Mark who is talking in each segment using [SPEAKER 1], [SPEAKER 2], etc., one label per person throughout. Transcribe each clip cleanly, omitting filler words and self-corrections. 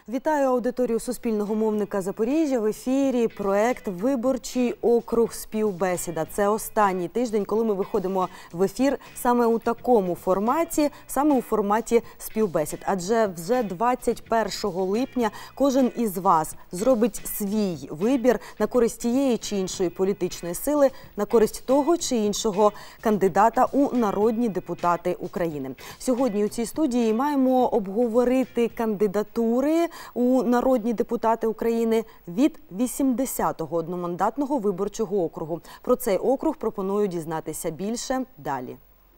[SPEAKER 1] Вітаю аудиторію Суспільного мовника Запоріжжя. В ефірі проект «Виборчий округ. Співбесіда». Це останній тиждень, коли ми виходимо в ефір саме у такому форматі, саме у форматі співбесід. Адже вже 21 липня кожен із вас зробить свій вибір на користь тієї чи іншої політичної сили, на користь того чи іншого кандидата у народні депутати України. Сьогодні у цій студії маємо обговорити кандидатури у народні депутати України від 80-го одномандатного виборчого округу. Про цей округ пропоную дізнатися більше далі.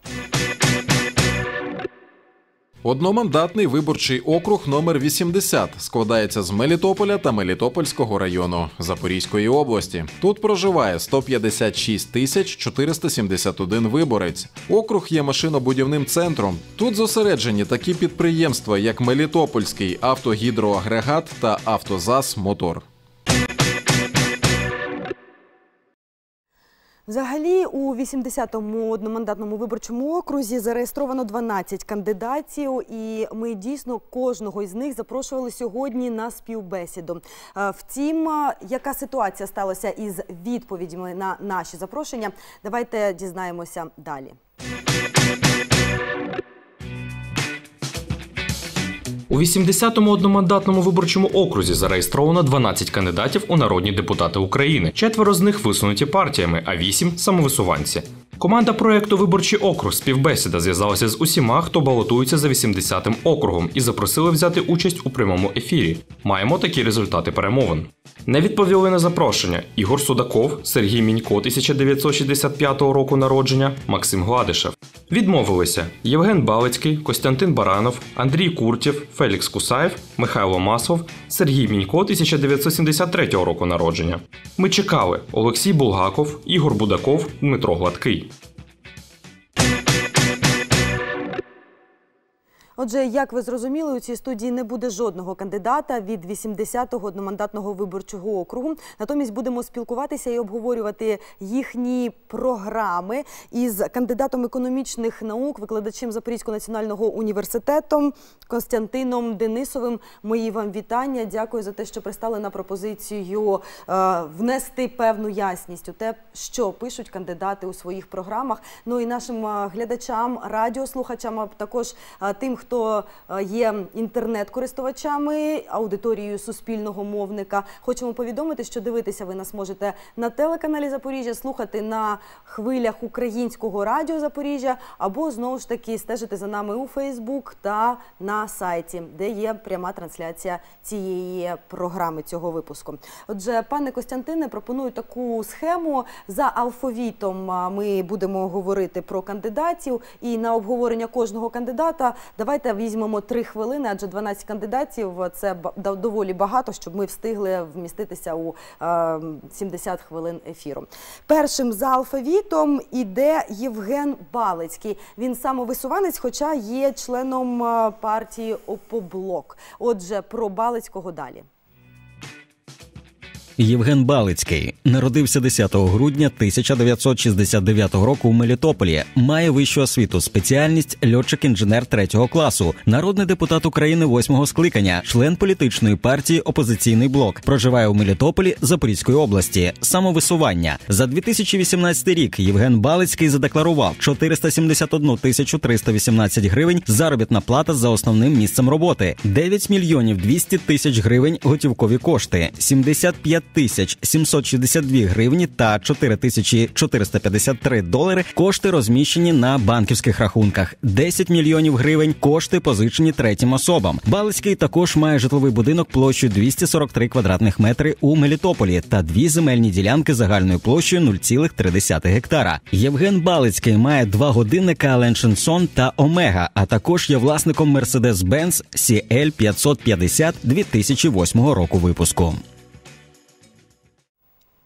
[SPEAKER 2] Одномандатний виборчий округ номер 80 складається з Мелітополя та Мелітопольського району Запорізької області. Тут проживає 156 471 виборець. Округ є машинобудівним центром. Тут зосереджені такі підприємства, як Мелітопольський автогідроагрегат та Автозас Мотор.
[SPEAKER 1] Взагалі, у 80-му одномандатному виборчому окрузі зареєстровано 12 кандидатів, і ми дійсно кожного із них запрошували сьогодні на співбесіду. Втім, яка ситуація сталася із відповідями на наші запрошення, давайте дізнаємося далі.
[SPEAKER 3] У 80-му одномандатному виборчому окрузі зареєстровано 12 кандидатів у народні депутати України. 4 з них висунуті партіями, а 8 – самовисуванці. Команда проєкту «Виборчий округ. Співбесіда» зв'язалася з усіма, хто балотується за 80-м округом, і запросили взяти участь у прямому ефірі. Маємо такі результати перемовин. Не відповіли на запрошення Ігор Судаков, Сергій Мінько 1965 року народження, Максим Гладишев. Відмовилися Євген Балицький, Костянтин Баранов, Андрій Куртєв, Фелікс Кусаєв, Михайло Маслов, Сергій Мінько 1973 року народження. Ми чекали Олексій Булгаков, Ігор Будаков, Дмитро Гладкий.
[SPEAKER 1] Отже, як ви зрозуміли, у цій студії не буде жодного кандидата від 80-го одномандатного виборчого округу. Натомість будемо спілкуватися і обговорювати їхні програми із кандидатом економічних наук, викладачем Запорізького національного університету Костянтином Денисовим. Мої вам вітання. Дякую за те, що пристали на пропозицію внести певну ясність у те, що пишуть кандидати у своїх програмах. Ну і нашим глядачам, радіослухачам, а також тим, хто є інтернет-користувачами, аудиторією Суспільного мовника. Хочемо повідомити, що дивитися ви нас можете на телеканалі Запоріжжя, слухати на хвилях Українського радіо Запоріжжя, або, знову ж таки, стежити за нами у Фейсбук та на сайті, де є пряма трансляція цієї програми, цього випуску. Отже, пане Костянтине, пропоную таку схему. За алфавітом ми будемо говорити про кандидатів, і на обговорення кожного кандидата давайте візьмемо 3 хвилини, адже 12 кандидатів – це доволі багато, щоб ми встигли вміститися у 70 хвилин ефіру. Першим за алфавітом іде Євген Балицький. Він самовисуванець, хоча є членом партії «Опоблок». Отже, про Балицького далі.
[SPEAKER 4] Євген Балицький народився 10 грудня 1969 року у Мелітополі. Має вищу освіту, спеціальність льотчик-інженер 3-го класу, народний депутат України 8-го скликання, член політичної партії «Опозиційний блок». Проживає у Мелітополі Запорізької області. Самовисування. За 2018 рік Євген Балицький задекларував 471 318 гривень заробітна плата за основним місцем роботи, 9 мільйонів 200 тисяч гривень готівкові кошти, 75 762 гривні та 4453 долари кошти розміщені на банківських рахунках, 10 мільйонів гривень кошти позичені третім особам. Балицький також має житловий будинок площею 243 квадратних метри у Мелітополі та 2 земельні ділянки загальною площею 0,3 гектара. Євген Балицький має 2 годинника Ален Шенсон та Омега, а також є власником Mercedes-Benz CL 550 2008 року випуску.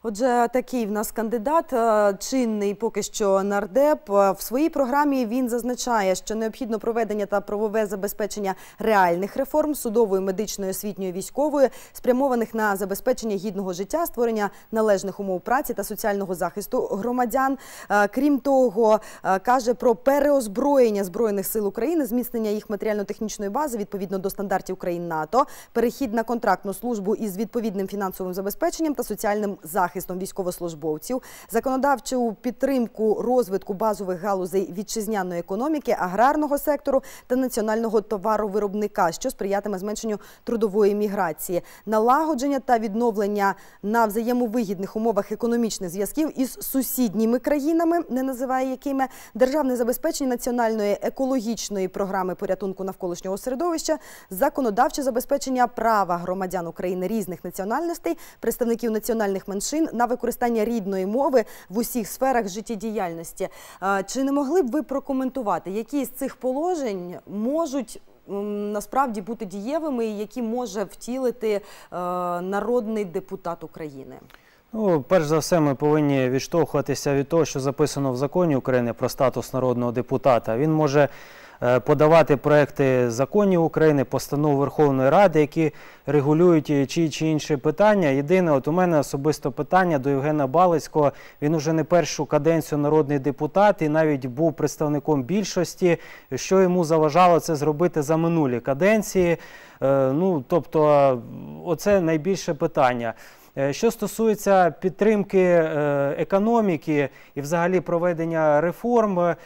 [SPEAKER 1] Отже, такий в нас кандидат, чинний поки що нардеп. В своїй програмі він зазначає, що необхідно проведення та правове забезпечення реальних реформ судової, медичної, освітньої, військової, спрямованих на забезпечення гідного життя, створення належних умов праці та соціального захисту громадян. Крім того, каже про переозброєння Збройних сил України, зміцнення їх матеріально-технічної бази відповідно до стандартів країн НАТО, перехід на контрактну службу із відповідним фінансовим забезпеченням та соціальним захистом військовослужбовців, законодавчу підтримку розвитку базових галузей вітчизняної економіки, аграрного сектору та національного товаровиробника, що сприятиме зменшенню трудової міграції, налагодження та відновлення на взаємовигідних умовах економічних зв'язків із сусідніми країнами, не називає якими, державне забезпечення національної екологічної програми порятунку навколишнього середовища, законодавче забезпечення права громадян України різних національностей, представників національних меншин на використання рідної мови в усіх сферах життєдіяльності. Чи не могли б ви прокоментувати, які з цих положень можуть насправді бути дієвими і які може втілити народний депутат України?
[SPEAKER 5] Ну, перш за все, ми повинні відштовхуватися від того, що записано в законі України про статус народного депутата. Він може подавати проекти законів України, постанов Верховної Ради, які регулюють ті чи інші питання. Єдине, от у мене особисто питання до Євгена Балицького. Він уже не першу каденцію народний депутат і навіть був представником більшості. Що йому заважало це зробити за минулі каденції? Ну, тобто, оце найбільше питання. Що стосується підтримки економіки і взагалі проведення реформ,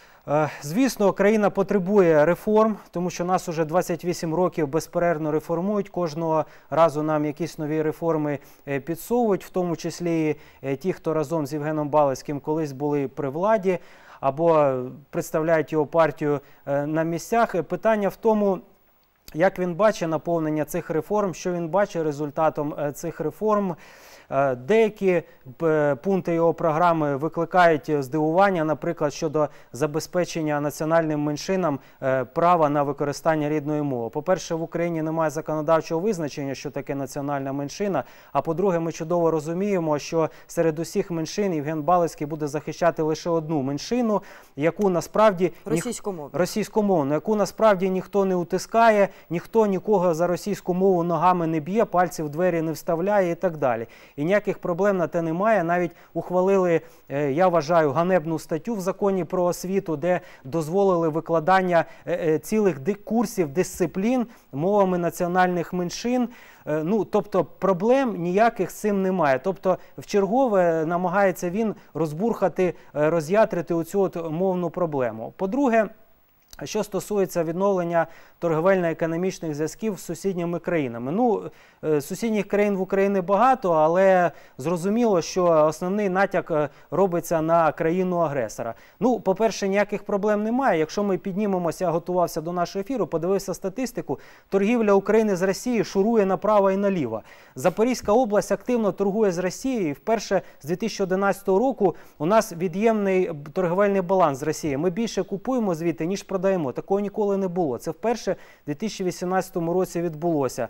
[SPEAKER 5] звісно, країна потребує реформ, тому що нас уже 28 років безперервно реформують. Кожного разу нам якісь нові реформи підсовують, в тому числі і ті, хто разом з Євгеном Балицьким колись були при владі або представляють його партію на місцях. Питання в тому, як він бачить наповнення цих реформ, що він бачить результатом цих реформ. Деякі пункти його програми викликають здивування, наприклад, щодо забезпечення національним меншинам права на використання рідної мови. По-перше, в Україні немає законодавчого визначення, що таке національна меншина, а по-друге, ми чудово розуміємо, що серед усіх меншин Євген Балицький буде захищати лише одну меншину, яку насправді російськомовну, яку насправді ніхто не утискає, ніхто нікого за російську мову ногами не б'є, пальці в двері не вставляє і так далі. І ніяких проблем на те немає. Навіть ухвалили, я вважаю, ганебну статтю в законі про освіту, де дозволили викладання цілих курсів дисциплін мовами національних меншин. Ну, тобто проблем ніяких з цим немає. Тобто вчергове намагається він розбурхати, роз'ятрити оцю от мовну проблему. По-друге, що стосується відновлення торговельно-економічних зв'язків з сусідніми країнами. Ну, сусідніх країн в Україні багато, але зрозуміло, що основний натяк робиться на країну-агресора. Ну, по-перше, ніяких проблем немає. Якщо ми піднімемося, я готувався до нашого ефіру, подивився статистику, торгівля України з Росією шурує направо і наліво. Запорізька область активно торгує з Росією, і вперше з 2011 року у нас від'ємний торговельний баланс з Росією. Ми більше купуємо звідти, ніж продаємо. Такого ніколи не було. Це вперше в 2018 році відбулося.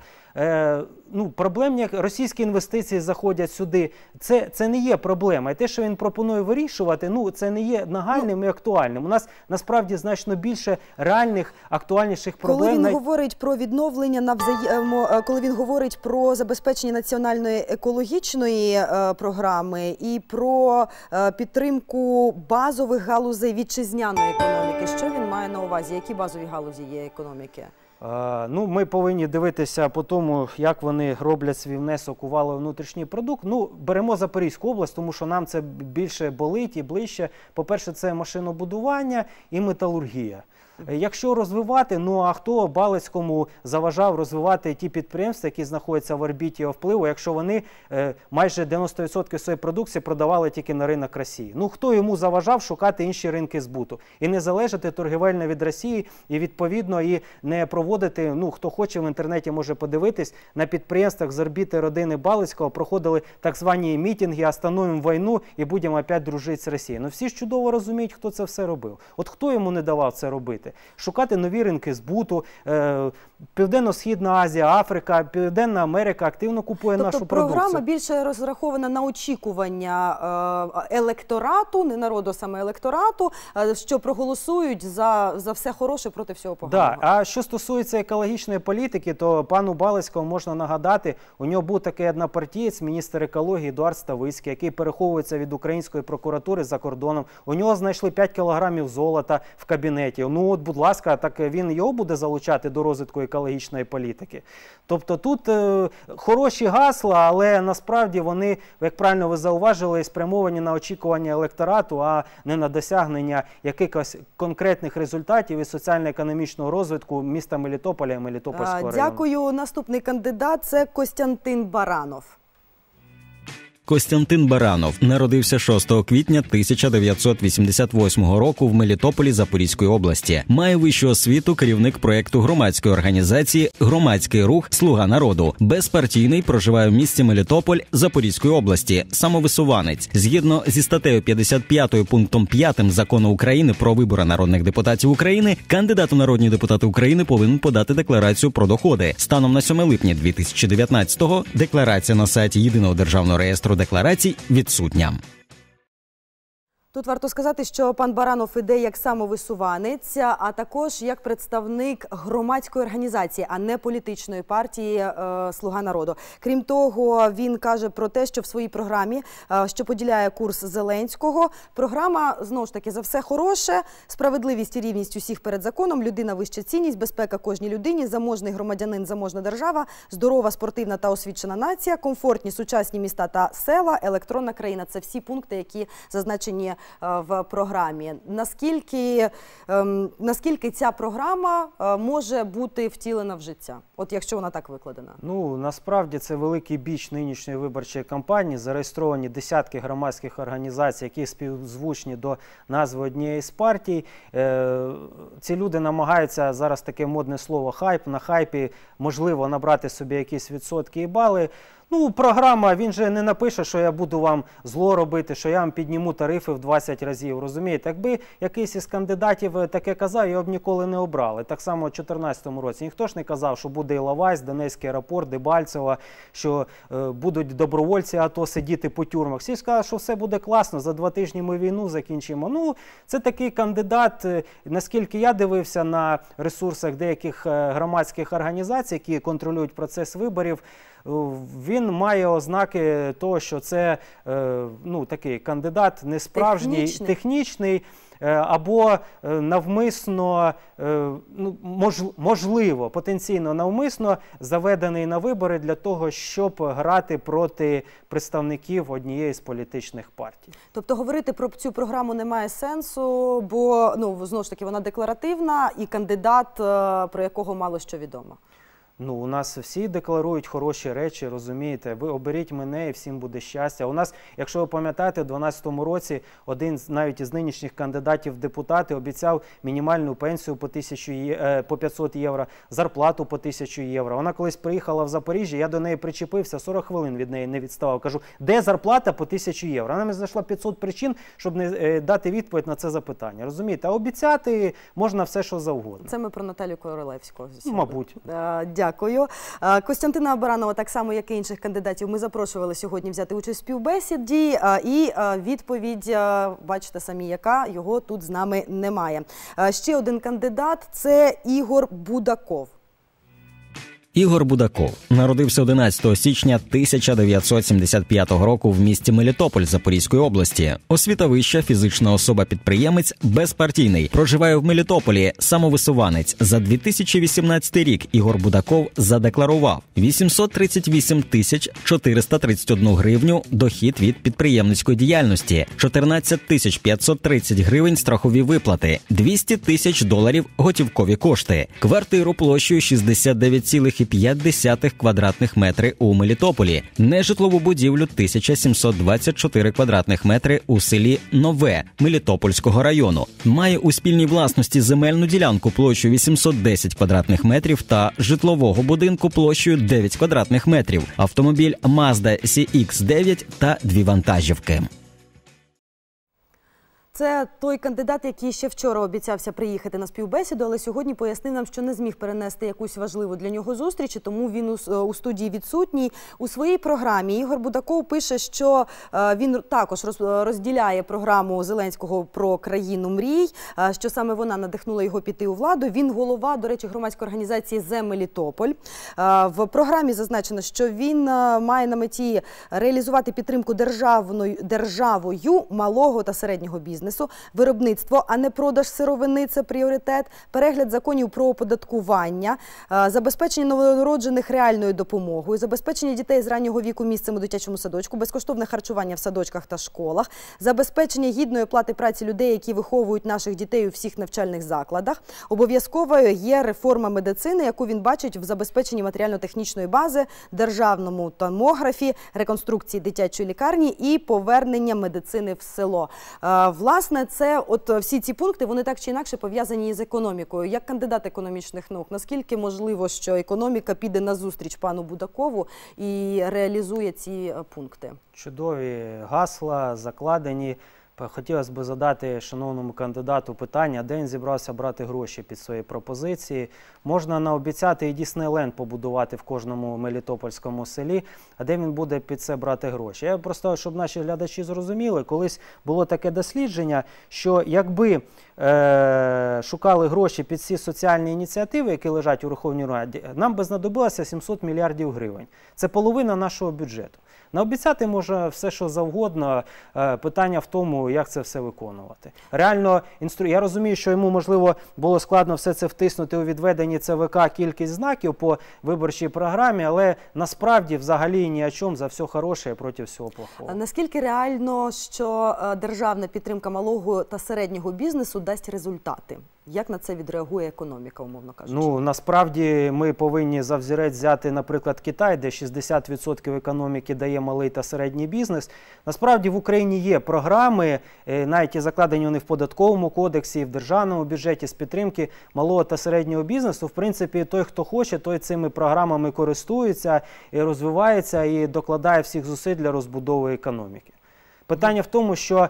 [SPEAKER 5] Ну, проблемні російські інвестиції заходять сюди. Це не є проблема. І те, що він пропонує вирішувати, ну, це не є нагальним і актуальним. У нас насправді значно більше реальних, актуальніших проблем.
[SPEAKER 1] Коли він говорить про відновлення коли він говорить про забезпечення національної екологічної програми і про підтримку базових галузей вітчизняної економіки, що він має на увазі? Які базові галузі є економіки?
[SPEAKER 5] Ну, ми повинні дивитися по тому, як вони роблять свій внесок у валовий внутрішній продукт. Ну, беремо Запорізьку область, тому що нам це більше болить і ближче. По-перше, це машинобудування і металургія. Якщо розвивати, ну а хто Балицькому заважав розвивати ті підприємства, які знаходяться в орбіті його впливу, якщо вони майже 90% своєї продукції продавали тільки на ринок Росії? Ну хто йому заважав шукати інші ринки збуту? І не залежати торгівельно від Росії, і відповідно і не проводити, ну хто хоче в інтернеті може подивитись, на підприємствах з орбіти родини Балицького проходили так звані мітинги, «Остановимо війну і будемо опять дружити з Росією». Ну всі ж чудово розуміють, хто це все робив. От хто йому не давав це робити? Шукати нові ринки збуту, Південно-Східна Азія, Африка, Південна Америка активно купує нашу продукцію.
[SPEAKER 1] Програма більше розрахована на очікування електорату, не народу, а саме електорату, що проголосують за все хороше проти всього поганого.
[SPEAKER 5] Да. А що стосується екологічної політики, то пану Балицькому можна нагадати, у нього був такий однопартієць, міністр екології Едуард Ставицький, який переховується від української прокуратури за кордоном. У нього знайшли 5 кілограмів золота в кабінеті. Ну от, будь ласка, так він його буде залучати до розвитку екологічної політики. Тобто тут хороші гасла, але насправді вони, як правильно ви зауважили, спрямовані на очікування електорату, а не на досягнення якихось конкретних результатів і соціально-економічного розвитку міста Мелітополя і Мелітопольського району.
[SPEAKER 1] Дякую. Наступний кандидат – це Костянтин Баранов.
[SPEAKER 4] Костянтин Баранов народився 6 квітня 1988 року в Мелітополі Запорізької області. Має вищу освіту, керівник проєкту громадської організації «Громадський рух Слуга народу». Безпартійний, проживає в місті Мелітополь Запорізької області. Самовисуванець. Згідно зі статтею 55 пунктом 5 Закону України про вибори народних депутатів України, кандидат у народні депутати України повинен подати декларацію про доходи. Станом на 7 липня 2019-го декларація на сайті Єдиного державного реєстру декларацій відсутня.
[SPEAKER 1] Тут варто сказати, що пан Баранов іде як самовисуванець, а також як представник громадської організації, а не політичної партії «Слуга народу». Крім того, він каже про те, що в своїй програмі, що поділяє курс Зеленського, програма, знову ж таки, за все хороше, справедливість і рівність усіх перед законом, людина вища цінність, безпека кожній людині, заможний громадянин, заможна держава, здорова, спортивна та освічена нація, комфортні сучасні міста та села, електронна країна. Це всі пункти, які зазначені в програмі. Наскільки ця програма може бути втілена в життя? От якщо вона так викладена.
[SPEAKER 5] Ну, насправді це великий біч нинішньої виборчої кампанії. Зареєстровані десятки громадських організацій, які співзвучні до назви однієї з партій. Ці люди намагаються, зараз таке модне слово, хайп, на хайпі можливо набрати собі якісь відсотки і бали. Ну, програма, він же не напише, що я буду вам зло робити, що я вам підніму тарифи в 20 разів, розумієте? Якби якийсь із кандидатів таке казав, його б ніколи не обрали. Так само у 2014 році. Ніхто ж не казав, що буде Іловайськ, Донецький аеропорт, Дебальцево, що будуть добровольці АТО сидіти по тюрмах. Всі сказали, що все буде класно, за 2 тижні ми війну закінчимо. Ну, це такий кандидат, наскільки я дивився на ресурсах деяких громадських організацій, які контролюють процес виборів, він має ознаки того, що це такий кандидат несправжній, технічний або навмисно, можливо, потенційно навмисно заведений на вибори для того, щоб грати проти представників однієї з політичних партій.
[SPEAKER 1] Тобто говорити про цю програму немає сенсу, бо, знову ж таки, вона декларативна і кандидат, про якого мало що відомо.
[SPEAKER 5] Ну, у нас всі декларують хороші речі, розумієте, ви оберіть мене і всім буде щастя. У нас, якщо ви пам'ятаєте, у 2012 році один навіть із нинішніх кандидатів в депутати обіцяв мінімальну пенсію по 500 євро, зарплату по 1000 євро. Вона колись приїхала в Запоріжжя, я до неї причепився, 40 хвилин від неї не відставав. Кажу, де зарплата по 1000 євро? Вона мені знайшла 500 причин, щоб не дати відповідь на це запитання. Розумієте, а обіцяти можна все, що завгодно.
[SPEAKER 1] Це ми про Наталію Королевську.
[SPEAKER 5] Мабуть.
[SPEAKER 1] Дякую. Костянтина Баранова, так само, як і інших кандидатів, ми запрошували сьогодні взяти участь в співбесіді, і відповідь, бачите самі, яка, його тут з нами немає. Ще один кандидат – це Ігор Будаков.
[SPEAKER 4] Ігор Будаков народився 11 січня 1975 року в місті Мелітополь Запорізької області. Освіта вища, фізична особа-підприємець, безпартійний. Проживає в Мелітополі, самовисуванець. За 2018 рік Ігор Будаков задекларував 838 431 гривню дохід від підприємницької діяльності, 14 530 гривень страхові виплати, $200 000 готівкові кошти, квартиру площею 69,5 квадратних метри у Мелітополі, нежитлову будівлю 1724 квадратних метри у селі Нове Мелітопольського району. Має у спільній власності земельну ділянку площею 810 квадратних метрів та житлового будинку площею 9 квадратних метрів, автомобіль Mazda CX-9 та 2 вантажівки.
[SPEAKER 1] Це той кандидат, який ще вчора обіцявся приїхати на співбесіду, але сьогодні пояснив нам, що не зміг перенести якусь важливу для нього зустріч, і тому він у студії відсутній. У своїй програмі Ігор Будаков пише, що він також розділяє програму Зеленського про країну мрій, що саме вона надихнула його піти у владу. Він голова, до речі, громадської організації «Зе Мелітополь». В програмі зазначено, що він має на меті реалізувати підтримку державою малого та середнього бізнесу, виробництво, а не продаж сировини – це пріоритет, перегляд законів про оподаткування, забезпечення новонароджених реальною допомогою, забезпечення дітей з раннього віку місцем у дитячому садочку, безкоштовне харчування в садочках та школах, забезпечення гідної оплати праці людей, які виховують наших дітей у всіх навчальних закладах. Обов'язковою є реформа медицини, яку він бачить в забезпеченні матеріально-технічної бази, державному томографі, реконструкції дитячої лікарні і повернення медицини в село. Власне, це всі ці пункти, вони так чи інакше пов'язані з економікою. Як кандидат економічних наук, наскільки можливо, що економіка піде назустріч пану Будакову і реалізує ці пункти?
[SPEAKER 5] Чудові гасла, закладені. Хотілося б задати шановному кандидату питання, де він зібрався брати гроші під свої пропозиції. Можна наобіцяти і Діснейленд побудувати в кожному мелітопольському селі, а де він буде під це брати гроші? Я просто, щоб наші глядачі зрозуміли, колись було таке дослідження, що якби шукали гроші під всі соціальні ініціативи, які лежать у Верховній Раді, нам би знадобилося 700 мільярдів гривень. Це половина нашого бюджету. Наобіцяти може все, що завгодно, питання в тому, як це все виконувати. Реально, я розумію, що йому, можливо, було складно все це втиснути у відведенні ЦВК кількість знаків по виборчій програмі, але насправді взагалі ні о чому, за все хороше і проти всього плохого.
[SPEAKER 1] Наскільки реально, що державна підтримка малого та середнього бізнесу дасть результати? Як на це відреагує економіка, умовно кажучи?
[SPEAKER 5] Ну, насправді ми повинні за взірець взяти, наприклад, Китай, де 60% економіки дає малий та середній бізнес. Насправді в Україні є програми, навіть і закладені вони в податковому кодексі, і в державному бюджеті з підтримки малого та середнього бізнесу. В принципі, той, хто хоче, той цими програмами користується і розвивається, і докладає всіх зусиль для розбудови економіки. Питання в тому, що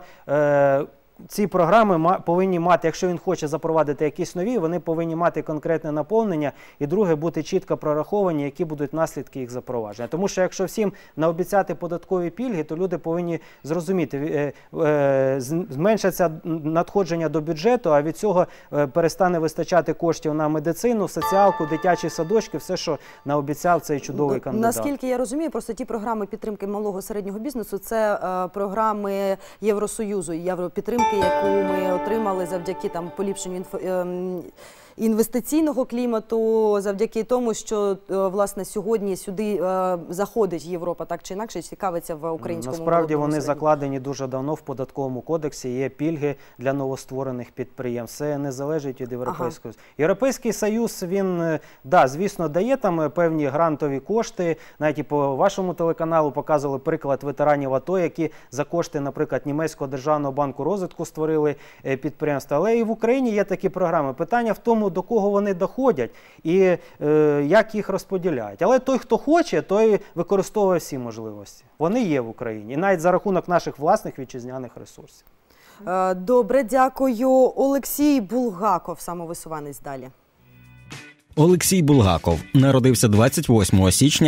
[SPEAKER 5] ці програми повинні мати, якщо він хоче запровадити якісь нові, вони повинні мати конкретне наповнення, і друге, бути чітко прораховані, які будуть наслідки їх запровадження. Тому що якщо всім наобіцяти податкові пільги, то люди повинні зрозуміти, зменшаться надходження до бюджету, а від цього перестане вистачати коштів на медицину, соціалку, дитячі садочки, все, що наобіцяв цей чудовий кандидат.
[SPEAKER 1] Наскільки я розумію, просто ті програми підтримки малого середнього бізнесу, це програми Євросоюзу, європідтримки, яку ми отримали завдяки поліпшенню інвестиційного клімату, завдяки тому, що, власне, сьогодні сюди заходить Європа так чи інакше, цікавиться в українському
[SPEAKER 5] Насправді вони закладені дуже давно в податковому кодексі, є пільги для новостворених підприємств. Це не залежить від Європейського Союзу. Європейський Союз, він, звісно, дає там певні грантові кошти. Навіть і по вашому телеканалу показували приклад ветеранів АТО, які за кошти, наприклад, Німецького державного банку розвитку створили підприємства. Але і в Україні є такі програми. Питання в тому, до кого вони доходять і як їх розподіляють. Але той, хто хоче, той використовує всі можливості. Вони є в Україні. І навіть за рахунок наших власних вітчизняних ресурсів.
[SPEAKER 1] Добре, дякую. Олексій Булгаков, самовисуванець далі.
[SPEAKER 4] Олексій Булгаков народився 28 січня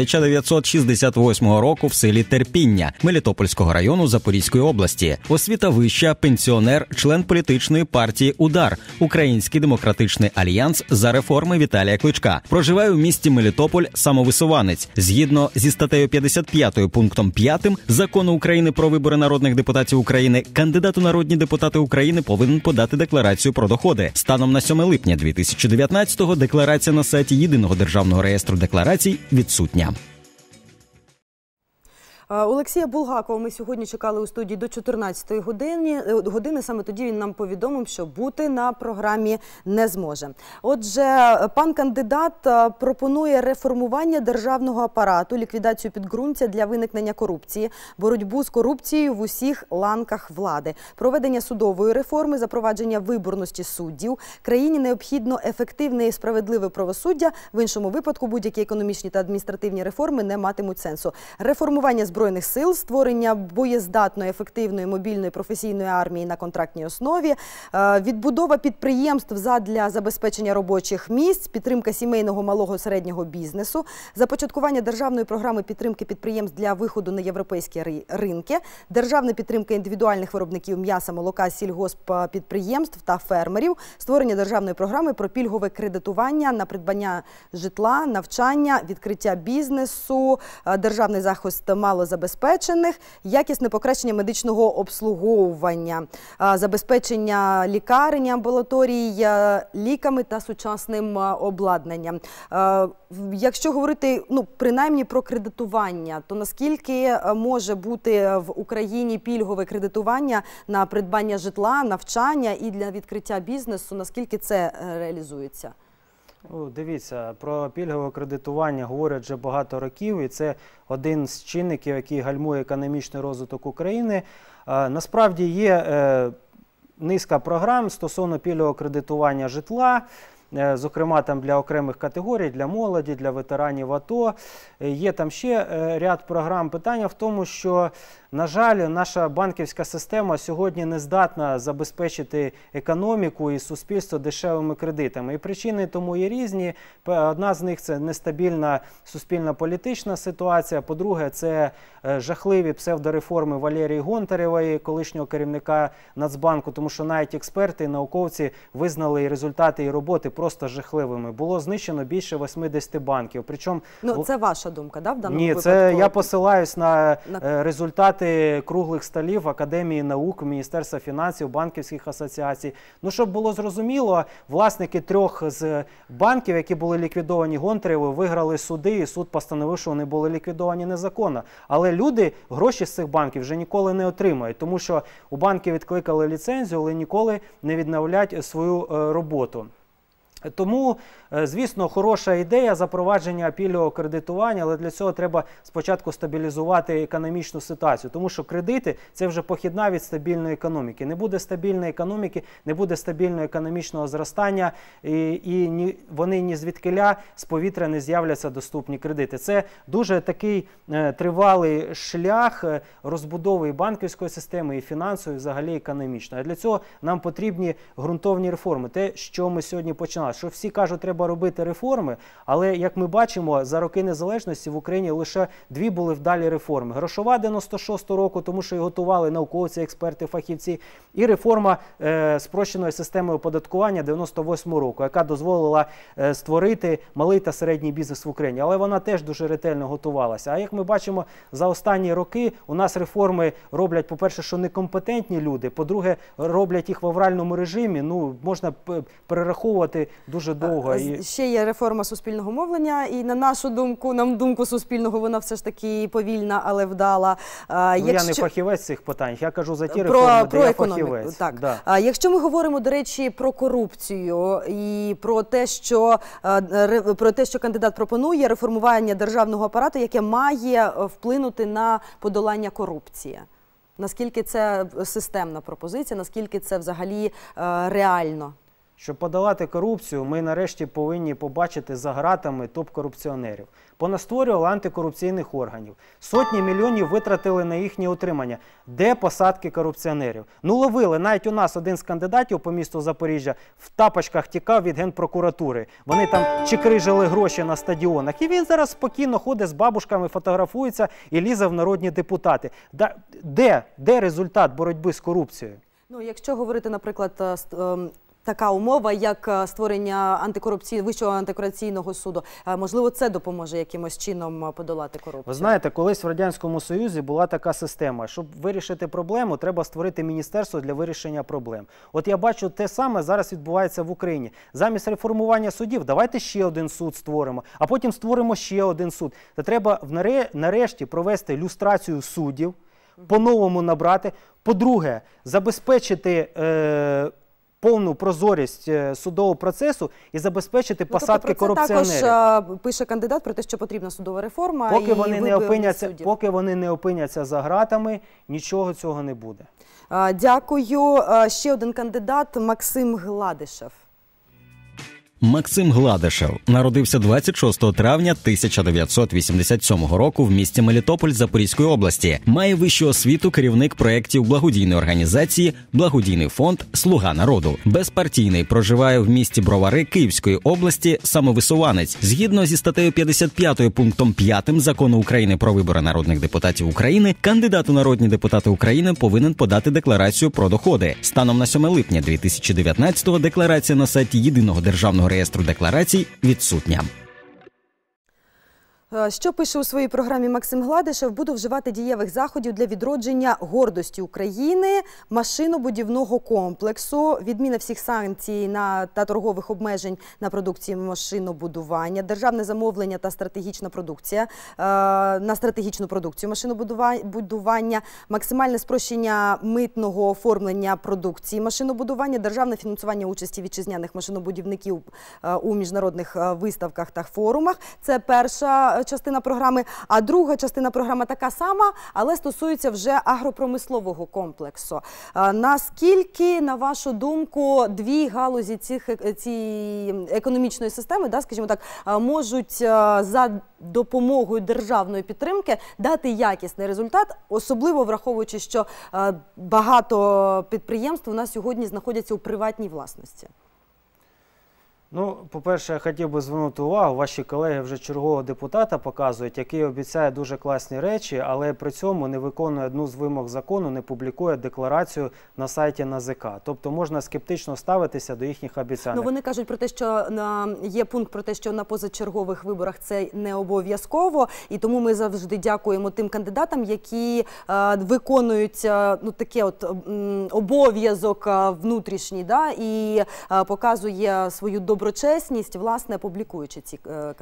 [SPEAKER 4] 1968 року в селі Терпіння Мелітопольського району Запорізької області. Освіта вища, пенсіонер, член політичної партії «Удар» – Український демократичний альянс за реформи Віталія Кличка. Проживає у місті Мелітополь, самовисуванець. Згідно зі статтею 55 пунктом 5 Закону України про вибори народних депутатів України, кандидат у народні депутати України повинен подати декларацію про доходи. Станом на 7 липня 2019-го декларація на сайті Єдиного державного реєстру декларацій відсутня.
[SPEAKER 1] Олексія Булгакова ми сьогодні чекали у студії до 14-ї години. Саме тоді він нам повідомив, що бути на програмі не зможе. Отже, пан кандидат пропонує реформування державного апарату, ліквідацію підґрунтя для виникнення корупції, боротьбу з корупцією в усіх ланках влади, проведення судової реформи, запровадження виборності суддів. Країні необхідно ефективне і справедливе правосуддя, в іншому випадку будь-які економічні та адміністративні реформи не матимуть сенсу. Реформування Збройних сил, створення боєздатної, ефективної, мобільної, професійної армії на контрактній основі, відбудова підприємств задля забезпечення робочих місць, підтримка сімейного, малого, середнього бізнесу, започаткування державної програми підтримки підприємств для виходу на європейські ринки, державна підтримка індивідуальних виробників м'яса, молока, сільгосппідприємств та фермерів, створення державної програми про пільгове кредитування на придбання житла, навчання, відкриття бізнесу, державний захист малозабезпечених, якісне покращення медичного обслуговування, забезпечення лікарень, амбулаторій ліками та сучасним обладнанням. Якщо говорити, принаймні про кредитування, то наскільки може бути в Україні пільгове кредитування на придбання житла, навчання і для відкриття бізнесу, наскільки це реалізується?
[SPEAKER 5] Дивіться, про пільгове кредитування говорять вже багато років, і це один з чинників, який гальмує економічний розвиток України. Насправді є низка програм стосовно пільгового кредитування житла, зокрема там для окремих категорій, для молоді, для ветеранів АТО. Є там ще ряд програм. Питання в тому, що, на жаль, наша банківська система сьогодні не здатна забезпечити економіку і суспільство дешевими кредитами. І причини тому є різні. Одна з них – це нестабільна суспільно-політична ситуація. По-друге, це жахливі псевдореформи Валерії Гонтаревої, колишнього керівника Нацбанку, тому що навіть експерти і науковці визнали і результати її роботи просто жахливими. Було знищено більше 80 банків. Причому...
[SPEAKER 1] це ваша думка, да, в даному
[SPEAKER 5] випадку? Ні, це я посилаюсь на результати круглих столів Академії наук, Міністерства фінансів, банківських асоціацій. Щоб було зрозуміло, власники 3 з банків, які були ліквідовані Гонтаревою, виграли суди, і суд постановив, що вони були ліквідовані незаконно. Але люди гроші з цих банків вже ніколи не отримають, тому що у банків відкликали ліцензію, але ніколи не відновлять свою роботу. Тому, звісно, хороша ідея запровадження пільгового кредитування, але для цього треба спочатку стабілізувати економічну ситуацію, тому що кредити – це вже похідна від стабільної економіки. Не буде стабільної економіки, не буде стабільного економічного зростання, і вони ні звідкиля з повітря не з'являться доступні кредити. Це дуже такий тривалий шлях розбудови і банківської системи, і фінансової, і взагалі економічної. А для цього нам потрібні ґрунтовні реформи. Те, що ми сьогодні починали. Що всі кажуть, треба робити реформи, але, як ми бачимо, за роки незалежності в Україні лише 2 були вдалі реформи. Грошова 96-го року, тому що її готували науковці, експерти, фахівці, і реформа спрощеної системи оподаткування 98-го року, яка дозволила створити малий та середній бізнес в Україні. Але вона теж дуже ретельно готувалася. А як ми бачимо, за останні роки у нас реформи роблять, по-перше, що некомпетентні люди, по-друге, роблять їх в авральному режимі, можна перераховувати дуже довго.
[SPEAKER 1] Ще є реформа суспільного мовлення, і на нашу думку, думку Суспільного, вона все ж таки повільна, але вдала.
[SPEAKER 5] Я не фахівець цих питань, я кажу за ті реформи, де я фахівець.
[SPEAKER 1] Так. Да. Якщо ми говоримо, до речі, про корупцію і про те, що кандидат пропонує реформування державного апарату, яке має вплинути на подолання корупції. Наскільки це системна пропозиція, наскільки це взагалі реально?
[SPEAKER 5] Щоб подолати корупцію, ми нарешті повинні побачити за ґратами топ-корупціонерів. Понастворювали антикорупційних органів. Сотні мільйонів витратили на їхнє утримання. Де посадки корупціонерів? Ловили. Навіть у нас один з кандидатів по місту Запоріжжя в тапочках тікав від Генпрокуратури. Вони там чикрижили гроші на стадіонах. І він зараз спокійно ходить з бабушками, фотографується і лізе в народні депутати. Де результат боротьби з корупцією?
[SPEAKER 1] Якщо говорити, наприклад, така умова, як створення Вищого антикорупційного суду. Можливо, це допоможе якимось чином подолати корупцію?
[SPEAKER 5] Ви знаєте, колись в Радянському Союзі була така система. Щоб вирішити проблему, треба створити міністерство для вирішення проблем. От я бачу, те саме зараз відбувається в Україні. Замість реформування судів, давайте ще один суд створимо, а потім створимо ще один суд. Та треба нарешті провести люстрацію суддів, по-новому набрати. По-друге, забезпечити повну прозорість судового процесу і забезпечити посадки корупціонерів.
[SPEAKER 1] Це також пише кандидат про те, що потрібна судова реформа.
[SPEAKER 5] Поки вони не опиняться за ґратами, нічого цього не буде.
[SPEAKER 1] Дякую. Ще один кандидат – Максим Гладишев.
[SPEAKER 4] Максим Гладишев народився 26 травня 1987 року в місті Мелітополь Запорізької області. Має вищу освіту, керівник проєктів благодійної організації «Благодійний фонд Слуга народу». Безпартійний, проживає в місті Бровари Київської області, самовисуванець. Згідно зі статтею 55 пунктом 5 Закону України про вибори народних депутатів України, кандидат у народні депутати України повинен подати декларацію про доходи. Станом на 7 липня 2019-го декларація на сайті Єдиного державного реєстру декларацій відсутня.
[SPEAKER 1] Що пише у своїй програмі Максим Гладишев? Буду вживати дієвих заходів для відродження гордості України, машинобудівного комплексу, відміна всіх санкцій та торгових обмежень на продукції машинобудування, державне замовлення та стратегічна продукція на стратегічну продукцію машинобудування, максимальне спрощення митного оформлення продукції машинобудування, державне фінансування участі вітчизняних машинобудівників у міжнародних виставках та форумах. Це перша частина програми, а друга частина програми така сама, але стосується вже агропромислового комплексу. Наскільки, на вашу думку, дві галузі цієї економічної системи, скажімо так, можуть за допомогою державної підтримки дати якісний результат, особливо враховуючи, що багато підприємств у нас сьогодні знаходяться у приватній власності?
[SPEAKER 5] Ну, по-перше, я хотів би звернути увагу, ваші колеги вже чергового депутата показують, який обіцяє дуже класні речі, але при цьому не виконує одну з вимог закону, не публікує декларацію на сайті НАЗК. Тобто можна скептично ставитися до їхніх обіцянок.
[SPEAKER 1] Ну, вони кажуть про те, що є пункт про те, що на позачергових виборах це не обов'язково, і тому ми завжди дякуємо тим кандидатам, які виконують таке обов'язок внутрішній, і показує свою доброчесність, власне, публікуючи ці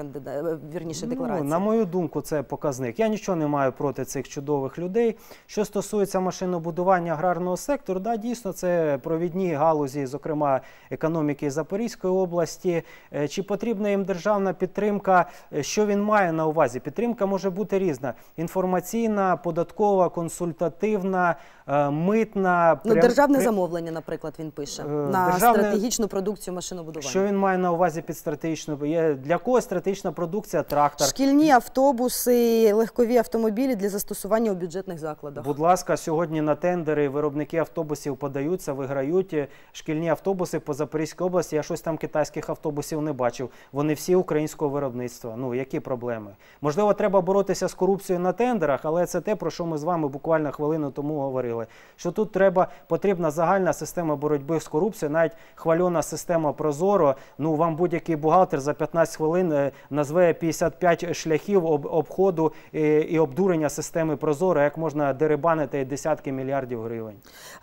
[SPEAKER 1] декларації.
[SPEAKER 5] На мою думку, це показник. Я нічого не маю проти цих чудових людей. Що стосується машинобудування аграрного сектору, дійсно, це провідні галузі, зокрема, економіки Запорізької області. Чи потрібна їм державна підтримка? Що він має на увазі? Підтримка може бути різна. Інформаційна, податкова, консультативна, митна.
[SPEAKER 1] Державне замовлення, наприклад, він пише, на стратегічну продукцію машинобудування.
[SPEAKER 5] Що він має на увазі під стратегічною? Для когось стратегічна продукція – трактор.
[SPEAKER 1] Шкільні автобуси, легкові автомобілі для застосування у бюджетних закладах.
[SPEAKER 5] Будь ласка, сьогодні на тендери виробники автобусів подаються, виграють шкільні автобуси по Запорізькій області. Я щось там китайських автобусів не бачив. Вони всі українського виробництва. Які проблеми? Можливо, треба боротися з корупцією на тендерах, але це те, про що ми з вами буквально хвилину тому говорили. Що тут потрібна загальна система боротьби з корупцією, навіть хвальона система Прозоро. Вам будь-який бухгалтер за 15 хвилин назве 55 шляхів обходу і обдурення системи Прозоро, як можна дерибанити десятки мільярдів гривень.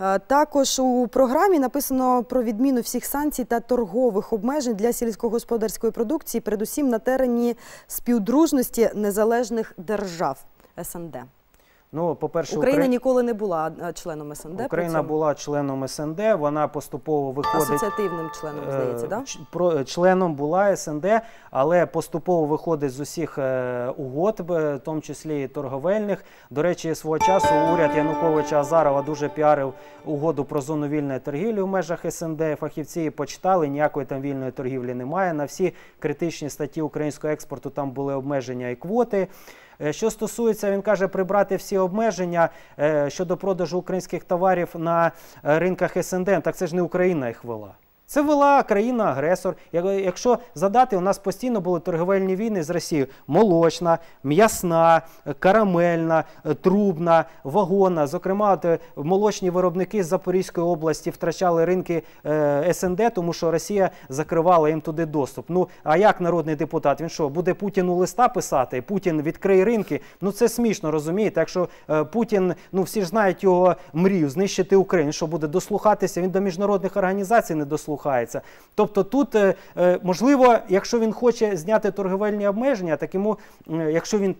[SPEAKER 1] Також у програмі написано про відміну всіх санкцій та торгових обмежень для сільськогосподарської продукції, передусім на терені співдружності незалежних держав СНД.
[SPEAKER 5] По-перше,
[SPEAKER 1] Україна ніколи не була членом СНД.
[SPEAKER 5] Україна була членом СНД, вона поступово виходить...
[SPEAKER 1] Асоціативним членом, здається, так?
[SPEAKER 5] Членом була СНД, але поступово виходить з усіх угод, в тому числі і торговельних. До речі, свого часу уряд Януковича-Азарова дуже піарив угоду про зону вільної торгівлі в межах СНД. Фахівці її почитали, ніякої там вільної торгівлі немає. На всі критичні статті українського експорту там були обмеження і квоти. Що стосується, він каже, прибрати всі обмеження щодо продажу українських товарів на ринках СНД, так це ж не Україна їх вела. Це вела країна-агресор. Якщо згадати, у нас постійно були торговельні війни з Росією. Молочна, м'ясна, карамельна, трубна, вагонна. Зокрема, молочні виробники з Запорізької області втрачали ринки СНД, тому що Росія закривала їм туди доступ. А як народний депутат? Він що, буде Путіну листа писати? Путін відкриє ринки? Це смішно, розумієте? Якщо Путін, всі ж знають його мрію, знищити Україну, що буде дослухатися? Він до міжнародних організацій не дослухається. Тобто тут, можливо, якщо він хоче зняти торговельні обмеження, так йому, якщо він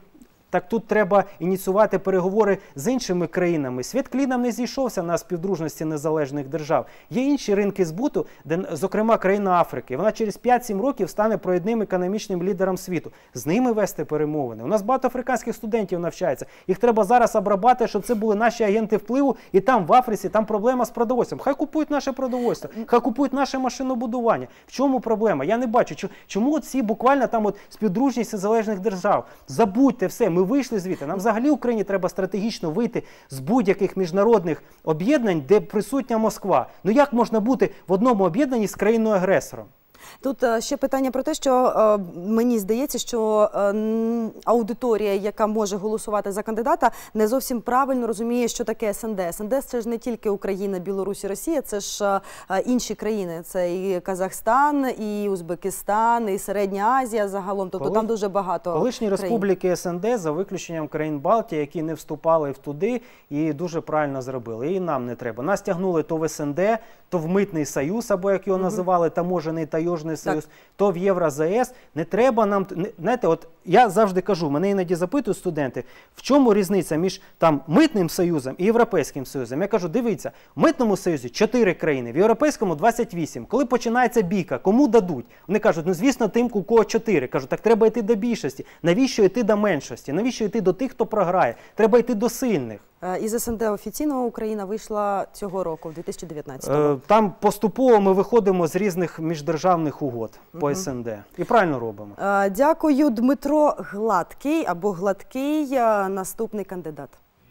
[SPEAKER 5] Так тут треба ініціювати переговори з іншими країнами. Світ кліном не зійшовся на співдружності незалежних держав. Є інші ринки збуту, де, зокрема, країна Африки. Вона через 5-7 років стане провідним економічним лідером світу. З ними вести перемовини. У нас багато африканських студентів навчається. Їх треба зараз обрабати, щоб це були наші агенти впливу. І там в Африці, там проблема з продовольством. Хай купують наше продовольство, хай купують наше машинобудування. В чому проблема? Я не бачу. Чому ці буквально там співдружність незалежних держав? Забудьте все, ми вийшли звідти. Нам взагалі Україні треба стратегічно вийти з будь-яких міжнародних об'єднань, де присутня Москва. Ну як можна бути в одному об'єднанні з країною-агресором?
[SPEAKER 1] Тут ще питання про те, що мені здається, що аудиторія, яка може голосувати за кандидата, не зовсім правильно розуміє, що таке СНД. СНД – це ж не тільки Україна, Білорусь і Росія, це ж інші країни. Це і Казахстан, і Узбекистан, і Середня Азія загалом. Тобто там дуже багато
[SPEAKER 5] колишні
[SPEAKER 1] країн.
[SPEAKER 5] республіки СНД, за виключенням країн Балтії, які не вступали в туди і дуже правильно зробили. І нам не треба. Нас тягнули то в СНД, то в Митний Союз, або як його називали, таможений Таможний Союз, то в Євро-ЗАЕС. Не треба нам, знаєте, от я завжди кажу, мене іноді запитують студенти, в чому різниця між там Митним Союзом і Європейським Союзом. Я кажу, дивіться, в Митному Союзі 4 країни, в Європейському 28. Коли починається бійка, кому дадуть? Вони кажуть, ну звісно, тим, у кого 4. Кажу, так треба йти до більшості. Навіщо йти до меншості? Навіщо йти до тих, хто програє? Треба йти до сильних.
[SPEAKER 1] Із СНД офіційного Україна вийшла цього року, в 2019-му.
[SPEAKER 5] Там поступово ми виходимо з різних міждержавних угод по СНД. І правильно робимо.
[SPEAKER 1] Дякую. Дмитро Гладкий або Гладкий, наступний кандидат.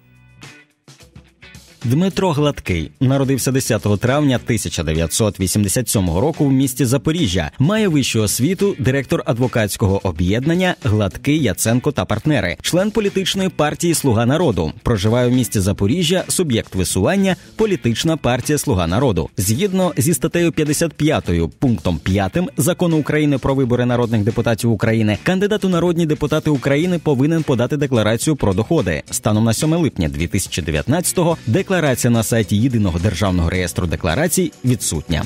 [SPEAKER 4] Дмитро Гладкий народився 10 травня 1987 року в місті Запоріжжя. Має вищу освіту, директор адвокатського об'єднання «Гладкий, Яценко та партнери», член політичної партії «Слуга народу». Проживає в місті Запоріжжя, суб'єкт висування – політична партія «Слуга народу». Згідно зі статтею 55 пунктом 5 Закону України про вибори народних депутатів України, кандидат у народні депутати України повинен подати декларацію про доходи. Станом на 7 липня 2019-го декларація на сайті Єдиного державного реєстру декларацій відсутня.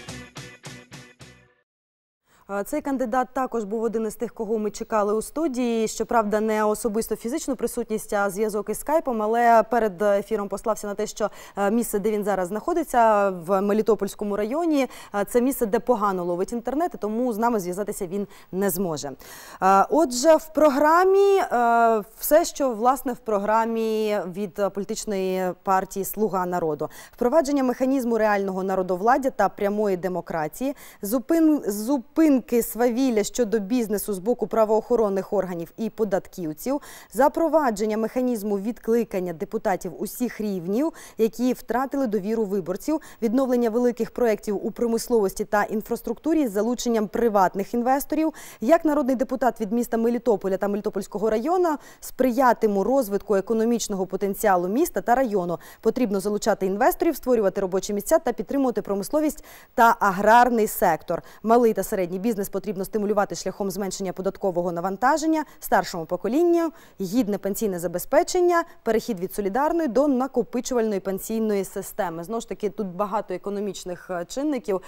[SPEAKER 1] Цей кандидат також був один із тих, кого ми чекали у студії. Щоправда, не особисто фізичну присутність, а зв'язок із скайпом. Але перед ефіром послався на те, що місце, де він зараз знаходиться, в Мелітопольському районі, це місце, де погано ловить інтернет, тому з нами зв'язатися він не зможе. Отже, в програмі все, що, власне, в програмі від політичної партії «Слуга народу». Впровадження механізму реального народовладдя та прямої демократії, зупинки свавілля щодо бізнесу з боку правоохоронних органів і податківців, запровадження механізму відкликання депутатів усіх рівнів, які втратили довіру виборців, відновлення великих проєктів у промисловості та інфраструктурі з залученням приватних інвесторів. Як народний депутат від міста Мелітополя та Мелітопольського району сприятиму розвитку економічного потенціалу міста та району. Потрібно залучати інвесторів, створювати робочі місця та підтримувати промисловість та аграрний сектор. Малий та середній бізнес потрібно стимулювати шляхом зменшення податкового навантаження, старшому поколінню, гідне пенсійне забезпечення, перехід від солідарної до накопичувальної пенсійної системи. Знову ж таки, тут багато економічних чинників.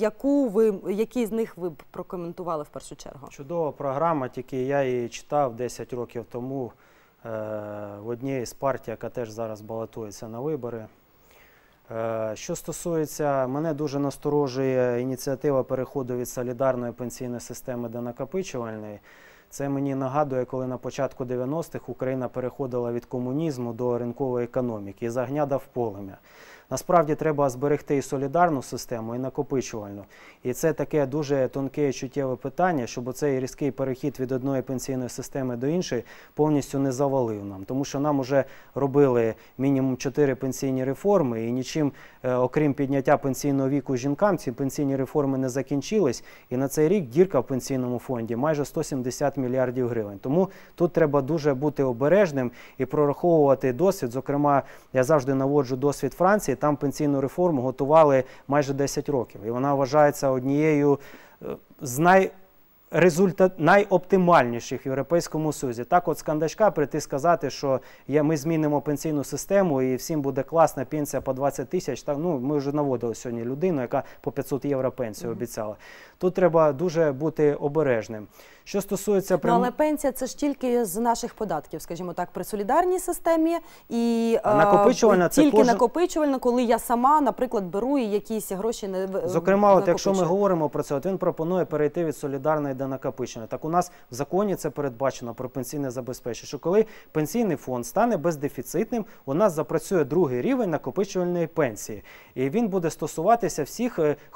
[SPEAKER 1] Які з них ви б прокоментували в першу чергу?
[SPEAKER 5] Чудова програма, тільки я її читав 10 років тому в одній з партій, яка теж зараз балотується на вибори. Що стосується, мене дуже насторожує ініціатива переходу від солідарної пенсійної системи до накопичувальної. Це мені нагадує, коли на початку 90-х Україна переходила від комунізму до ринкової економіки і загняда в полум'я. Насправді треба зберегти і солідарну систему, і накопичувальну. І це таке дуже тонке і чуттєве питання, щоб цей різкий перехід від одної пенсійної системи до іншої повністю не завалив нам. Тому що нам вже робили мінімум 4 пенсійні реформи, і нічим, окрім підняття пенсійного віку жінкам, ці пенсійні реформи не закінчились. І на цей рік дірка в пенсійному фонді майже 170 мільярдів гривень. Тому тут треба дуже бути обережним і прораховувати досвід. Зокрема, я завжди наводжу досвід Франції. Там пенсійну реформу готували майже 10 років. І вона вважається однією з найоптимальніших в Європейському Союзі. Так от з кандачка прийти сказати, що ми змінимо пенсійну систему і всім буде класна пенсія по 20 тисяч. Ми вже наводили сьогодні людину, яка по 500 євро пенсію обіцяла. Тут треба дуже бути обережним. Що стосується
[SPEAKER 1] Ну, але пенсія – це ж тільки з наших податків, скажімо так, при солідарній системі. І
[SPEAKER 5] накопичувальна це
[SPEAKER 1] тільки
[SPEAKER 5] кожен...
[SPEAKER 1] накопичувальна, коли я сама, наприклад, беру і якісь гроші не
[SPEAKER 5] Зокрема, от якщо ми говоримо про це, от він пропонує перейти від солідарної до накопичення. Так у нас в законі це передбачено про пенсійне забезпечення, що коли пенсійний фонд стане бездефіцитним, у нас запрацює другий рівень накопичувальної пенсії. І він буде стосуватися всіх,